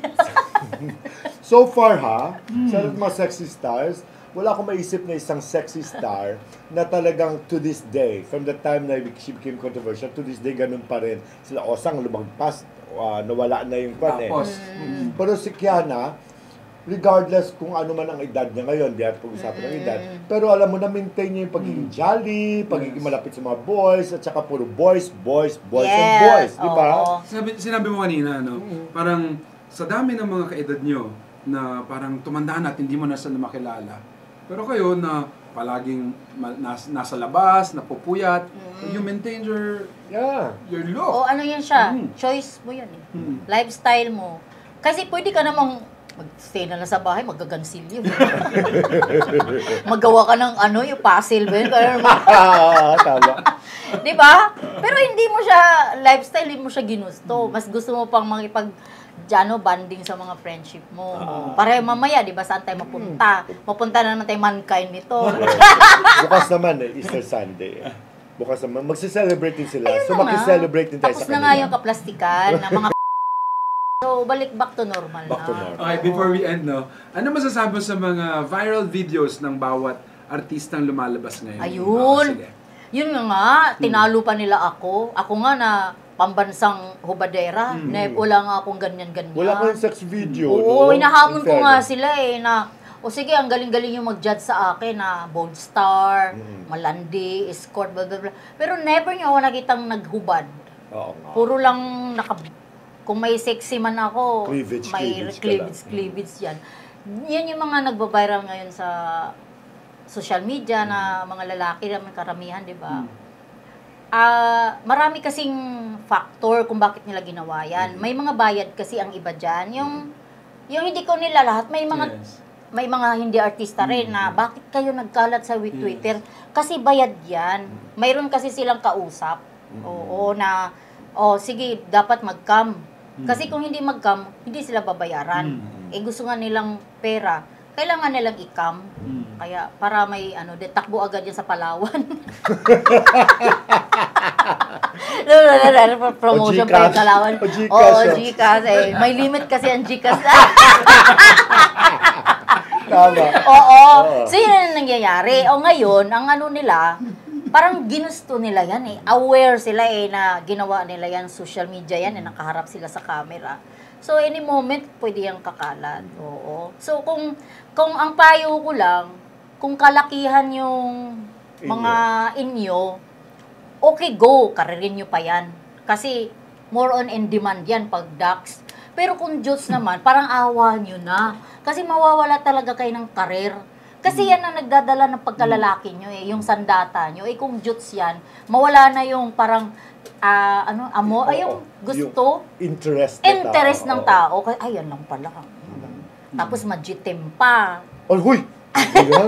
So far sa mga sexy stars, wala akong maisip na isang sexy star na talagang to this day, from the time na she became controversial, to this day, ganun pa rin. Sila Osang lumagpas, nawala na yung kwan eh. Pero si Kiana, regardless kung ano man ang edad niya ngayon, di at pag-usapan ng edad. Pero alam mo, na-maintain niya yung pagiging jolly, pagiging malapit sa mga boys, at saka puro boys, and boys, di ba? Oo. Sinabi mo kanina, no? Parang sa dami ng mga kaedad nyo na parang tumanda na at hindi mo na sila makilala. Pero kayo na palaging nasa labas, napupuyat, you maintain your look. O ano yan siya, choice mo yan eh. Lifestyle mo. Kasi pwede ka namang mag-stay na lang sa bahay, magagansilyo. Magawa ka ng yung puzzle ba yun? Tama. Di ba? Pero hindi mo siya, lifestyle, hindi mo siya ginusto. Mas gusto mo pang banding sa mga friendship mo. Para mamaya, di ba, saan tayo mapunta? Mapunta na naman tayo mankind nito. Bukas naman Easter Sunday. Bukas naman, magse-celebrate din sila. Ayun So, na makise-celebrate din tayo Tapos sa na nga yung kaplastikan ng mga So, balik back to normal Back to na. normal. Okay, before we end, no? Ano masasabi mo sa mga viral videos ng bawat artistang lumalabas ngayon? Ayun. Sige. Yun nga, tinalo pa nila ako. Ako nga na pambansang hubadera. Wala nga akong ganyan-ganyan. Wala kang sex video, Oo, no? hinahamon In ko nga fairness. sila na, sige, ang galing-galing yung mag-judge sa akin na bold star, malandi, escort, blah, blah, blah. Pero never niyo ako nakitang naghubad. Oo nga. Puro lang kung may sexy man ako, Cleavage, may cleavage ka cleavage yan. Yan yung mga nagba-viral ngayon sa social media na mga lalaki naman karamihan, di ba? Marami kasing factor kung bakit nila ginawa yan. May mga bayad kasi ang iba dyan. Yung hindi ko nila lahat, may mga Yes. may mga hindi artista rin na bakit kayo nagkalat sa Twitter? Kasi bayad yan. Mayroon kasi silang kausap. Oo, na sige, dapat mag-cam. Kasi kung hindi mag-cam, hindi sila babayaran. Gusto nga nilang pera. Kailangan nilang i-cam. Kaya para may takbo agad yan sa Palawan. Promotion pa yung Palawan. O Gcash. Oo, Gcash. May limit kasi ang Gcash. Tama. Oo. So, yun ang nangyayari. O ngayon, ang nila, parang ginusto nila yan eh. Aware sila na ginawa nila yan, social media yan, nakaharap sila sa camera. So, any moment, pwede yung kakalat. Oo. So, kung ang payo ko lang, kung kalakihan yung mga inyo, okay, go, karirin nyo pa yan. Kasi, more on in demand yan pag Dax. Pero kung Diyos naman, parang awa nyo na. Kasi mawawala talaga kayo ng karir. Kasi yan ang nagdadala ng pagkalalaki nyo yung sandata nyo. Kung Diyos yan, mawala na yung parang, yung gusto, Yung interest ng tao. Ayan lang pala. Tapos majitim pa. Oh, huy! Ayan.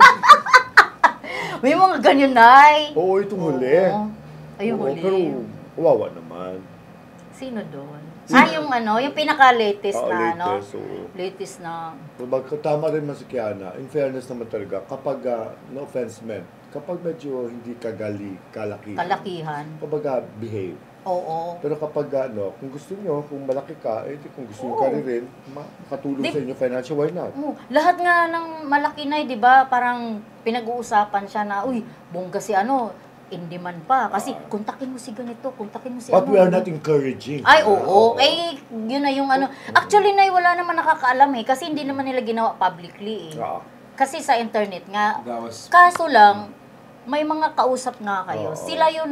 May mga ganyan, Nay. Oo, itong huli. Yung Oo, huli. Pero, wawa naman. Sino doon? Yung pinaka-latest na, latest, oo. latest na. Tama rin man si Kiana, in fairness naman talaga, kapag, no offense man, kapag medyo hindi kalakihan, kapag behave. Oo. Pero kapag, kung gusto nyo, kung malaki ka, kung gusto nyo karirin, makatulong sa inyo financial, why not? Lahat nga ng malaki na, di ba, parang pinag-uusapan siya na, bongga si in demand pa. Kasi, kontakin mo si ganito, kontakin mo si But we are not encouraging. Ay, oo. Yun na yung Actually, Nay, wala naman nakakaalam kasi hindi naman nila ginawa publicly Kasi sa internet nga. Kaso lang, may mga kausap nga kayo. Sila yung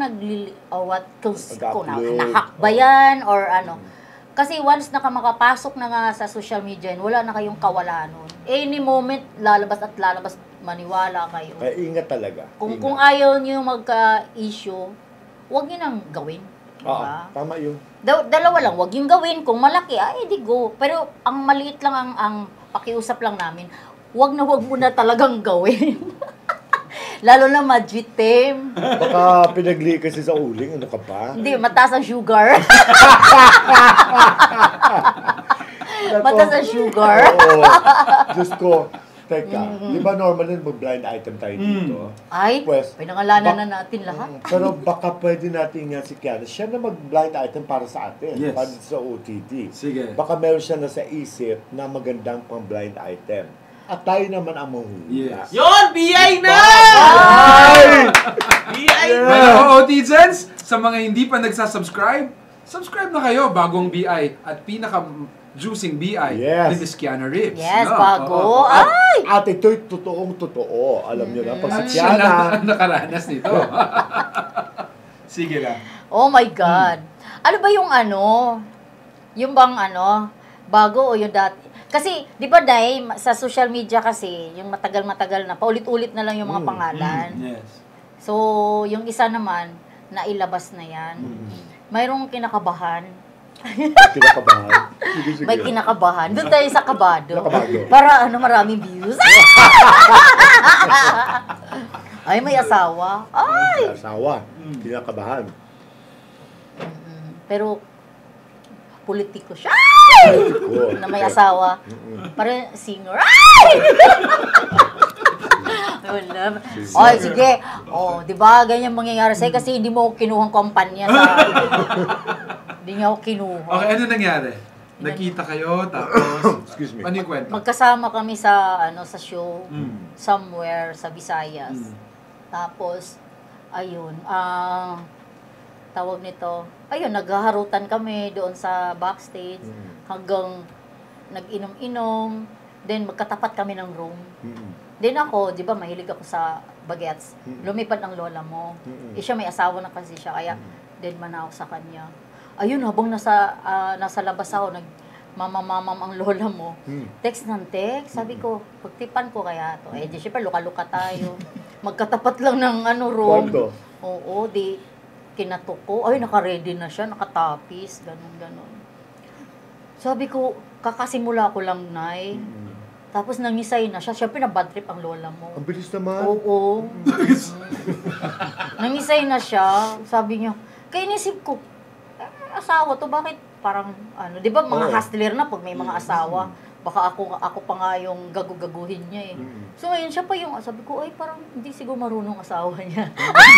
kung nahack ba yan or Kasi once makapasok na nga sa social media, wala na kayong kawalan nun. Any moment, lalabas at lalabas, maniwala kayo. Ingat talaga. Kung ayaw niyo magka-issue, huwag niyo nang gawin. Diba? Tama yun. Dalawa lang, huwag yung gawin. Kung malaki, di go. Pero ang maliit lang ang pakiusap lang namin, huwag mo na talagang gawin. Lalo na majitim. Baka pinagli kasi sa uling, ano ka ba? Hindi, mataas ang sugar. Mataas ang sugar. Oo. Diyos ko. Teka, di ba normal din mag-blind item tayo dito? Ay, Pues, pinangalanan na natin lahat. Pero baka pwede natin nga si Kiana, siya na mag-blind item para sa atin. Yes. Para sa OTT. Sige. Baka meron siya na sa isip na magandang pang blind item. At tayo naman ang manghuli. Yes. Yon! BI na! BI na! Well, OTZens, sa mga hindi pa nagsasubscribe, subscribe na kayo, bagong BI at pinaka-juicing BI Yes. ni Miss Kiana Reeves. Yes, no? bago. Oo. Ay! At ito'y totoong-totoo. Alam niyo na, pag At si siya Kiana, na nakaranas nito. Sige lang. Oh my God. Ano ba yung ano? Yung bang ano? Bago o yung dati? Kasi, di ba Day, sa social media kasi, yung matagal-matagal na, paulit-ulit na lang yung mga pangalan. Yes. So, yung isa naman, nailabas na yan. Mayroong kinakabahan. kinakabahan. Sige, sige. May kinakabahan. Doon tayo sa kabado. Kinakabado. Para ano, maraming views. Ay, may asawa. Ay! Asawa. Kinakabahan. Pero, politiko siya. Ay! Oo. Na may asawa. Parang singer. Ay! Wala. Oy, sige. Oh, 'di ba? Ganyan mangyayari sa'yo kasi hindi mo ako kinuhang kumpanya sa hindi niya ako kinuha. Okay, ano nangyari? Nakita kayo, tapos... Excuse me. Ano yung kwento? Magkasama kami sa sa show somewhere sa Visayas. Tapos ayun, tawag nito. Ayun, naghaharutan kami doon sa backstage hanggang nag-inom-inom. Then magkatapat kami ng room. Then ako, 'di ba, mahilig ako sa bagets. Lumipad ang lola mo. Eh siya may asawa na kasi siya kaya dead man ako sa kanya. Ayun, habang nasa labas ako, nagmamamamam ang lola mo. Text ng text. Sabi ko, pagtipan ko kaya to. Eh, di syempre, luka-luka tayo. Magkatapat lang ng room. Kwarto. Oo, di kinatok ko. Ay, naka-ready na siya, nakatapis, ganun. Sabi ko, kakasimula ko lang, Nay. Tapos nangisay na siya. Siyempre, na-bad trip ang lola mo. Ang bilis naman. Oo. Nangisay na siya. Sabi niya, kaya inisip ko, asawa to, bakit parang, di ba mga hustler na pag may mga asawa, baka ako pa nga yung gagugaguhin niya eh. So ngayon, siya pa yung, sabi ko, ay parang hindi siguro marunong asawa niya.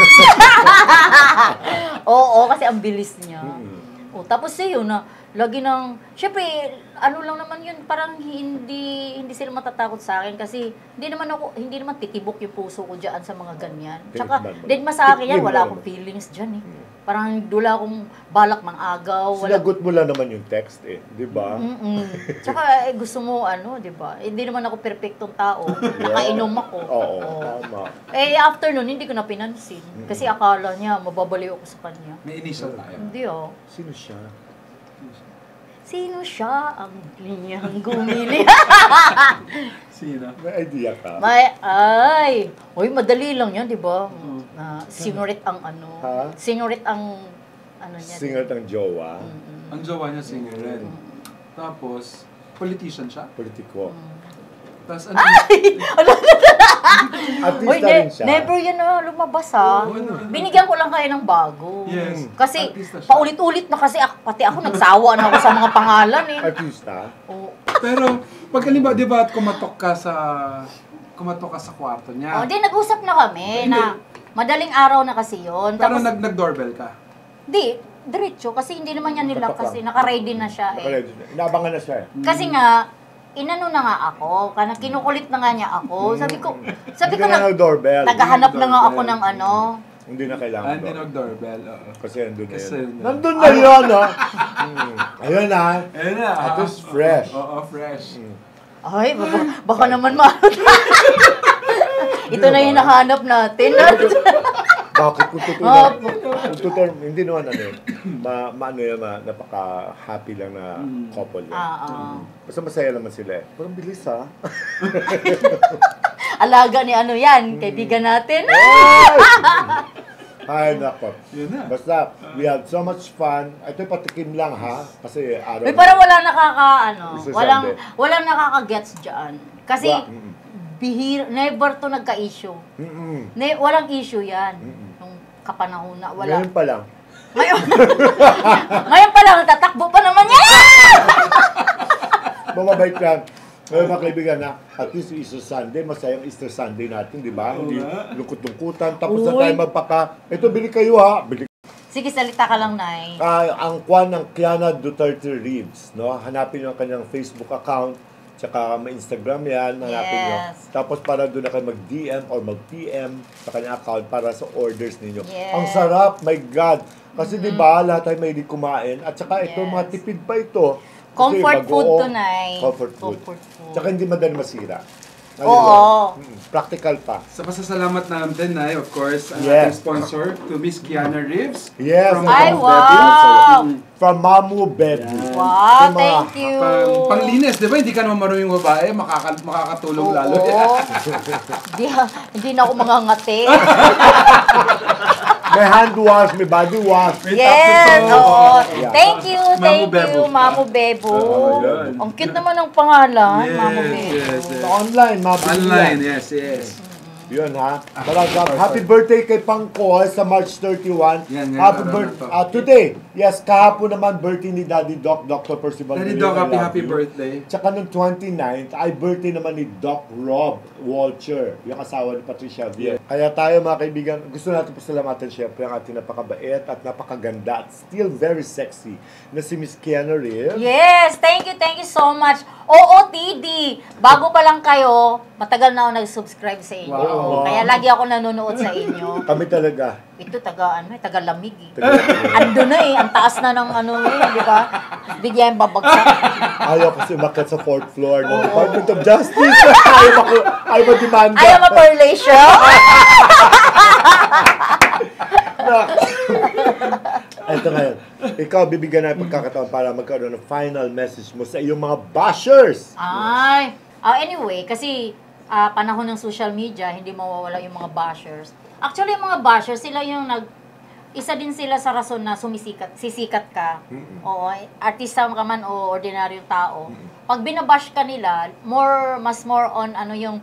Oo, kasi ang bilis niya. O, tapos yun na, lagi ng, syempre, ano lang naman yun, parang hindi sila matatakot sa akin kasi hindi naman titibok yung puso ko dyan sa mga ganyan. Tsaka, din sa akin yan, wala akong feelings dyan eh. Parang dula akong balak mang agaw. Sinagot mo lang naman yung text eh, di ba? Tsaka gusto mo di ba? Hindi naman ako perfectong tao. Nakainom ako. Oo, tama. Eh, after nun, hindi ko na pinansin. Kasi akala niya, mababaliw ako sa kanya. May initial tayo. Hindi Sino siya? Sino siya ang linyang gumili? Sino? May idea ka? Uy, madali lang yan, di ba? Sinurit ang Ha? Sinurit ang niya. Singer ng jowa. Ang jowa niya singer rin. Tapos, politician siya. Politiko. Tapos, Uy, Artista rin siya. never yan lumabas ha. Binigyan ko lang kayo ng bago. Yes. Kasi, Artista siya. paulit-ulit na kasi pati ako nagsawa na ako sa mga pangalan eh. Artista? Oo. Pero, pag halimbawa, di ba, kumatok ka sa kwarto niya. Di nag-usap na kami na madaling araw na kasi yun. Pero Tapos, nag-doorbell ka. di, diretso. Kasi hindi naman niya nila Tapak lang. kasi naka-ready na siya eh. Nakaready na. Inaabangan na siya eh. Kasi nga, inano na nga ako, kinukulit na nga niya ako. Sabi ko Hindi na nag-doorbell. naghahanap na nga ako ng Hindi na kailangan Hindi doorbell. nag-doorbell. Oo. Kasi nandun na Kasi yun. na. Nandun na yun, ha? Ayun na. Ayun na. At least fresh. Oo, fresh. Ay, baka naman ito na yung nahanap natin. Bakit kung tutunan, hindi naman napaka-happy lang na couple yan. Basta masaya naman sila eh. Parang bilis ha. Alaga ni yan, kaibigan natin. Ay, nako. Yun na. Basta, we had so much fun. Ito patikim lang ha. Kasi araw May parang wala Mr. walang nakaka-gets dyan. Kasi, Wa- never to nagka-issue. Walang issue yan. Nung kapanahon na, wala. Ngayon pa lang. Ngayon pa lang, tatakbo pa naman yan! Mamabait lang. Ngayon mga kaibigan na, at least Easter Sunday, masayang Easter Sunday natin, di ba? Hindi lungkot-lungkutan. Tapos na Uy. tayo magpaka. Ito, bili kayo ha. Bili. Sige, salita ka lang, Nay. Ang kwan ng Kiana Duterte Reeves, no? Hanapin nyo ang kanyang Facebook account, tsaka may Instagram yan, hanapin nyo. Yes. Tapos para doon na kayo mag-DM or mag-PM sa kanyang account para sa orders ninyo. Yes. Ang sarap, my God! Kasi di ba, lahat tayo may kumain. At saka ito, Yes. mga tipid pa ito. Kasi Comfort food bagoong, tonight. Comfort food. Tsaka hindi madali masira. Ano Oo. yun? Practical pa. Sa pasasalamat natin ay, of course, ang Yes. ating sponsor, to Miss Kiana Reeves. Yes. From Ay, Mamu wow! From Mamu Baby. Wow, Yung mga thank you. Panglinis, di ba? Hindi ka naman marunong babae, makakatulong lalo. Oo. Hindi na ako mangangati. May hand wash, may body wash. Yes, Tapos, oo. Yeah. Thank you, Mamu Bebo. Mamu Bebo. yun. Ang cute naman ng pangalan, Yes, Mamu Bebo. yes, yes. Online, mabili Online, yan. yes. Yun ha. Talaga. Happy birthday kay Pangkoy sa March 31. Yan, Happy araw birthday. na to. Today, yes, kahapon naman birthday ni Daddy Doc, Dr. Percival. Daddy Villar, Doc, I love happy you. birthday. Tsaka nung 29th, ay birthday naman ni Doc Rob Walcher, yung asawa ni Patricia Vier. Kaya tayo mga kaibigan, gusto natin pasalamatan syempre ang ating napakabait at napakaganda at still very sexy na si Miss Kiana Reeves. Yes, thank you so much. OOTD, bago pa lang kayo, matagal na ako nag-subscribe sa inyo. Wow. Kaya lagi ako nanonood sa inyo. Kami talaga. Ito taga lamig eh. Ando na eh, ang taas na ng ano eh, di ba? Bigyan babagsak. Ayaw kasi umakyat sa 4th floor ng Department of Justice. Ayaw ma-demanda. Ayaw ma-correlation. Ito ngayon. Ikaw, bibigyan na pagkakataon para magkaroon ng final message mo sa iyong mga bashers. Ay, anyway, kasi panahon ng social media, hindi mawawala yung mga bashers. Actually, yung mga bashers, sila yung isa din sila sa rason na sisikat ka. Oo, artista ka man o ordinaryong tao. Pag binabash ka nila, mas more on ano yung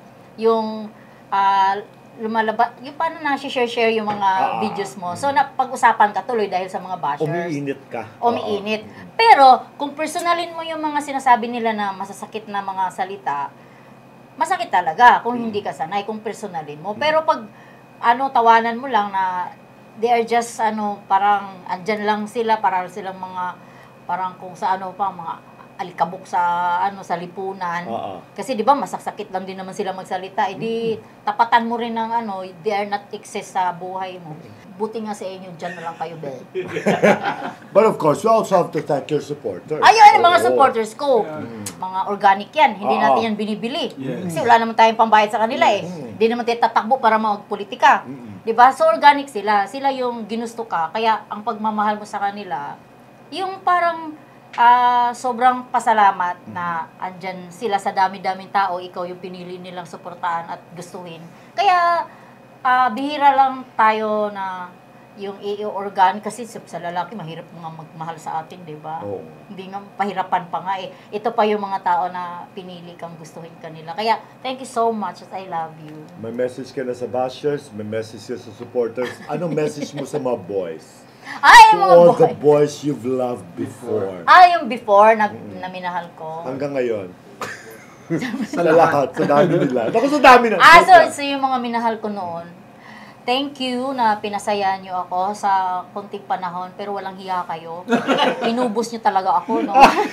lumalabas, yung paano na-share yung mga videos mo. So, napag-usapan ka tuloy dahil sa mga bashers. Umiinit ka. Umiinit. Pero, kung personalin mo yung mga sinasabi nila na masasakit na mga salita, masakit talaga kung hindi ka sanay, kung personalin mo. Pero pag, tawanan mo lang na they are just, parang, andyan lang sila, parang silang mga, parang kung sa mga alikabok sa sa lipunan. Kasi 'di ba masasakit lang din naman sila magsalita. Edi tapatan mo rin ng they are not excess sa buhay mo. Buti nga sa inyo diyan na lang kayo, be. But of course, you also have to thank your supporters. Ayun, mga supporters ko. Mga organic yan. Hindi natin yan binibili. Yes. Kasi wala naman tayong pambayad sa kanila eh. Hindi naman tayo tatakbo para magpolitika. 'Di ba? So organic sila. Sila yung ginusto ka. Kaya ang pagmamahal mo sa kanila, yung parang sobrang pasalamat na andyan sila sa dami-daming tao, ikaw yung pinili nilang suportahan at gustuhin. Kaya, bihira lang tayo na yung i-organ kasi sa lalaki, mahirap nga magmahal sa atin, di ba? Oo. Hindi nga, pahirapan pa nga eh. Ito pa yung mga tao na pinili kang gustuhin kanila. Kaya, thank you so much at I love you. May message ka na sa bashers, may message ka sa supporters. Anong message mo sa mga boys? Ay, To mga all boy! the boys you've loved before. Yung before na minahal ko. Hanggang ngayon. Sa lahat. Sa dami nila. Naku, sa dami na. So yung mga minahal ko noon, thank you na pinasaya niyo ako sa konting panahon, pero walang hiya kayo. Inubos niyo talaga ako, no?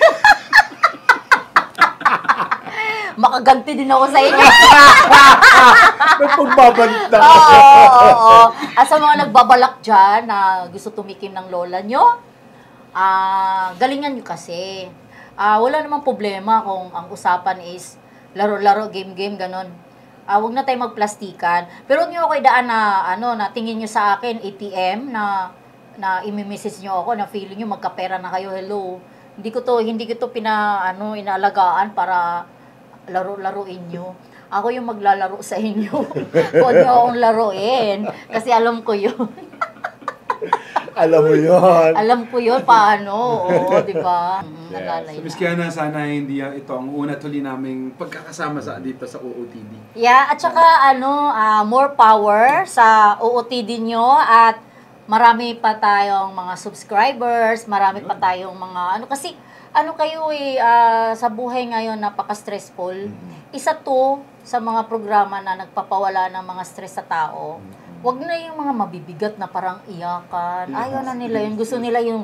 Makaganti din ako sa inyo. May pagbabanta. Oo. At sa mga nagbabalak dyan na gusto tumikim ng lola nyo, galingan nyo kasi. Wala namang problema kung ang usapan is laro-laro, game-game, ganon. Huwag na tayo magplastikan. Pero huwag nyo ako idaan na, na tingin nyo sa akin, ATM, na imi-message nyo ako, na feeling nyo magkapera na kayo, hello. Hindi ko to inaalagaan para laro-laruin nyo. Ako yung maglalaro sa inyo. Huwag nyo akong laruin. Kasi alam ko yun. Alam mo yun. Alam ko yun, paano. Oo, di ba? Nalalay So, Miss na. Kiana, sana hindi ito ang una tuloy naming pagkakasama dito sa OOTD. Yeah, at saka more power sa OOTD nyo at marami pa tayong mga subscribers, marami pa tayong mga kasi kayo sa buhay ngayon napaka-stressful. Isa to sa mga programa na nagpapawala ng mga stress sa tao. Wag na yung mga mabibigat na parang iyakan. Ayaw na nila yun. Gusto nila yung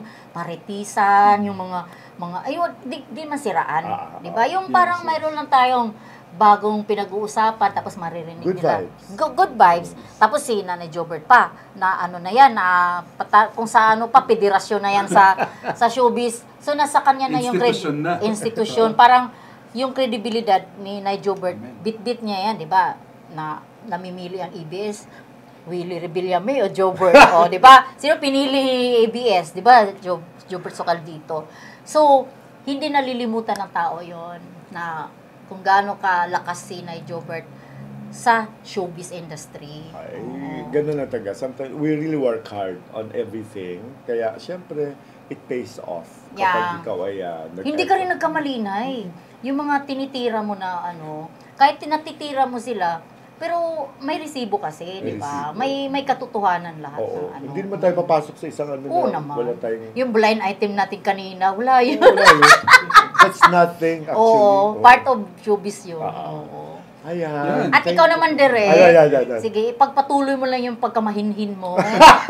paritisan, yung mga ayun, di masiraan. Di ba? Yung parang mayroon lang tayong bagong pinag-uusapan, tapos maririnig Good nila. vibes. Good vibes. Tapos si Nanay Jobert pa, na ano na yan, na kung sa ano pa, federasyon na yan sa showbiz. So nasa kanya na yung Institusyon na. institusyon. Parang yung credibilidad ni Nay Jobert, bit-bit niya yan, di ba? Na namimili ang EBS. Willie Rebillame o Jobert, o di ba? Sino pinili ABS, di ba? Jobert Socaldito. So, hindi nalilimutan ng tao yon na kung gaano kalakas si Nay Jobert sa showbiz industry. Ay, Oo. ganun na taga. Sometimes we really work hard on everything. Kaya, syempre, it pays off. Yeah. Kapag ikaw ay Hindi ka rin nagkamalinay. Yung mga tinitira mo na ano, kahit tinatitira mo sila, pero may resibo kasi, di ba? resibo. May katotohanan lahat Oo. ng ano. Hindi naman tayo papasok sa isang ano Oo na naman. wala tayong... Yung blind item natin kanina, wala yun. Wala yun. That's nothing, actually. Oo, part of showbiz yun. Oo. Ayan. At ikaw naman, Dere. Ayan. Sige, ipagpatuloy mo lang yung pagkamahinhin mo.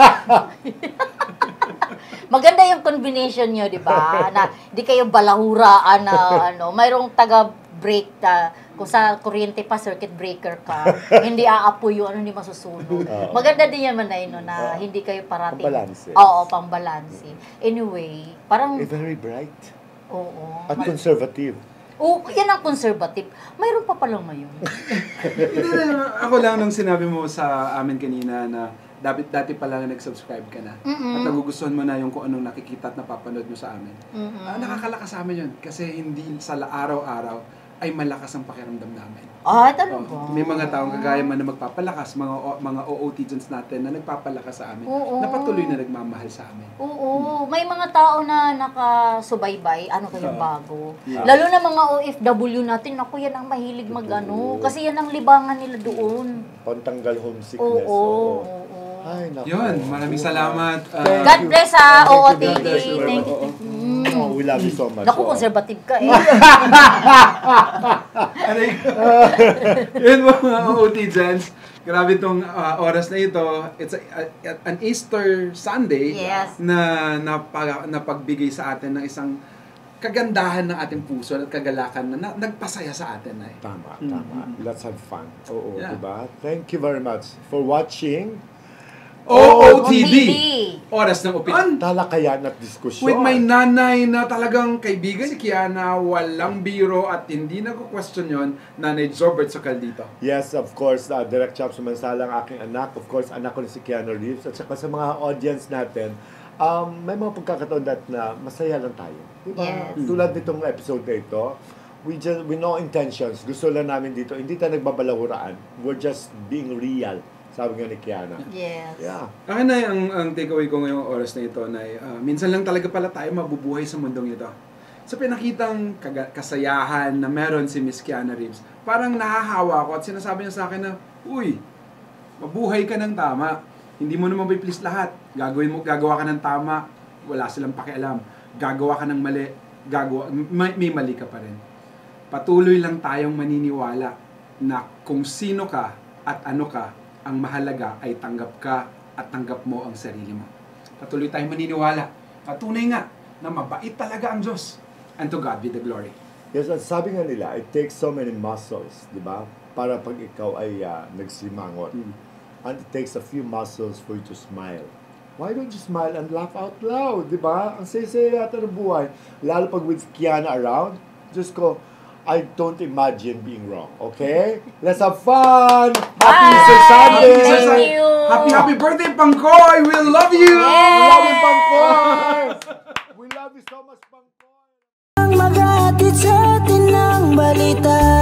Maganda yung combination nyo, di ba? Na di kayo balahuraan na ano, mayroong taga-break kung sa kuryente pa, circuit breaker ka, hindi aapoy yung ano, hindi masusunog. Maganda din yan, Manay, no, na hindi kayo parating. Pambalanse. Oo, pambalanse. Anyway, parang, Very bright. oo. At conservative. Oo, yan ang conservative. Mayroon pa palang ngayon. Hindi na, ako lang nung sinabi mo sa amin kanina na dati pa lang nag-subscribe ka na. At nagugustuhan mo na yung kung anong nakikita at napapanood mo sa amin. Nakakalakas sa amin yun. Kasi hindi sa araw-araw ay malakas ang pakiramdam namin. Talaga. May mga taong kagaya man na magpapalakas, mga OOTians natin na nagpapalakas sa amin, Oo. na patuloy na nagmamahal sa amin. Oo, may mga tao na nakasubaybay, ano kayong bago. Yeah. Lalo na mga OFW natin, naku, yan ang mahilig mag-ano. Kasi yan ang libangan nila doon. Pantanggal homesickness. Oo. Ay, naku. Yun, maraming salamat. God bless sa OOTD. Thank you. Oh, we love you so much. Naku, conservative ka eh. Yun mga OOTians. Grabe itong oras na ito. It's an Easter Sunday Yes. na napagbigay sa atin ng isang kagandahan ng ating puso at kagalakan na nagpasaya sa atin. Tama. Let's have fun. Oo, Yeah. diba? Thank you very much for watching OOTD! OOTD. Oras ng opinion. Talakayan at Diskusyon. With my nanay na talagang kaibigan si Kiana, walang biro at hindi nagko-question yon, Nanay Jobert Socaldito. Yes, of course, Direct Chop Sumansalang aking anak. Of course, anak ko si Keanu Reeves. At saka sa mga audience natin, may mga pagkakataon na masaya lang tayo. Diba? Yes. Tulad nitong episode na ito, with no intentions. Gusto lang namin dito, hindi tayo nagbabalahuraan. We're just being real. Sabi nga ni Kiana. Yes. Yeah. Akin na ang takeaway ko ngayong oras na ito na minsan lang talaga pala tayo mabubuhay sa mundong ito. Sa pinakitang kasayahan na meron si Miss Kiana Reeves, parang nahahawa ko at sinasabi niya sa akin na, uy, mabuhay ka ng tama. Hindi mo naman please lahat. Gagawa ka ng tama, wala silang pakialam. Gagawa ka ng mali, may mali ka pa rin. Patuloy lang tayong maniniwala na kung sino ka at ano ka, ang mahalaga ay tanggap ka at tanggap mo ang sarili mo. Patuloy tayong maniniwala. Patunay nga na mabait talaga ang Diyos. And to God be the glory. Yes, at sabi nga nila, it takes so many muscles, di ba? Para pag ikaw ay nagsimangot. And it takes a few muscles for you to smile. Why don't you smile and laugh out loud, di ba? Ang saya-saya yata ng buhay. Lalo pag with Kiana around, just ko, I don't imagine being wrong, okay? Let's have fun! Happy Easter Sunday! Thank you! Happy birthday, Pangkoy! We love you! We love you, Pangkoy! We love you so much, Pangkoy! Ang maghatid sa atin ng balita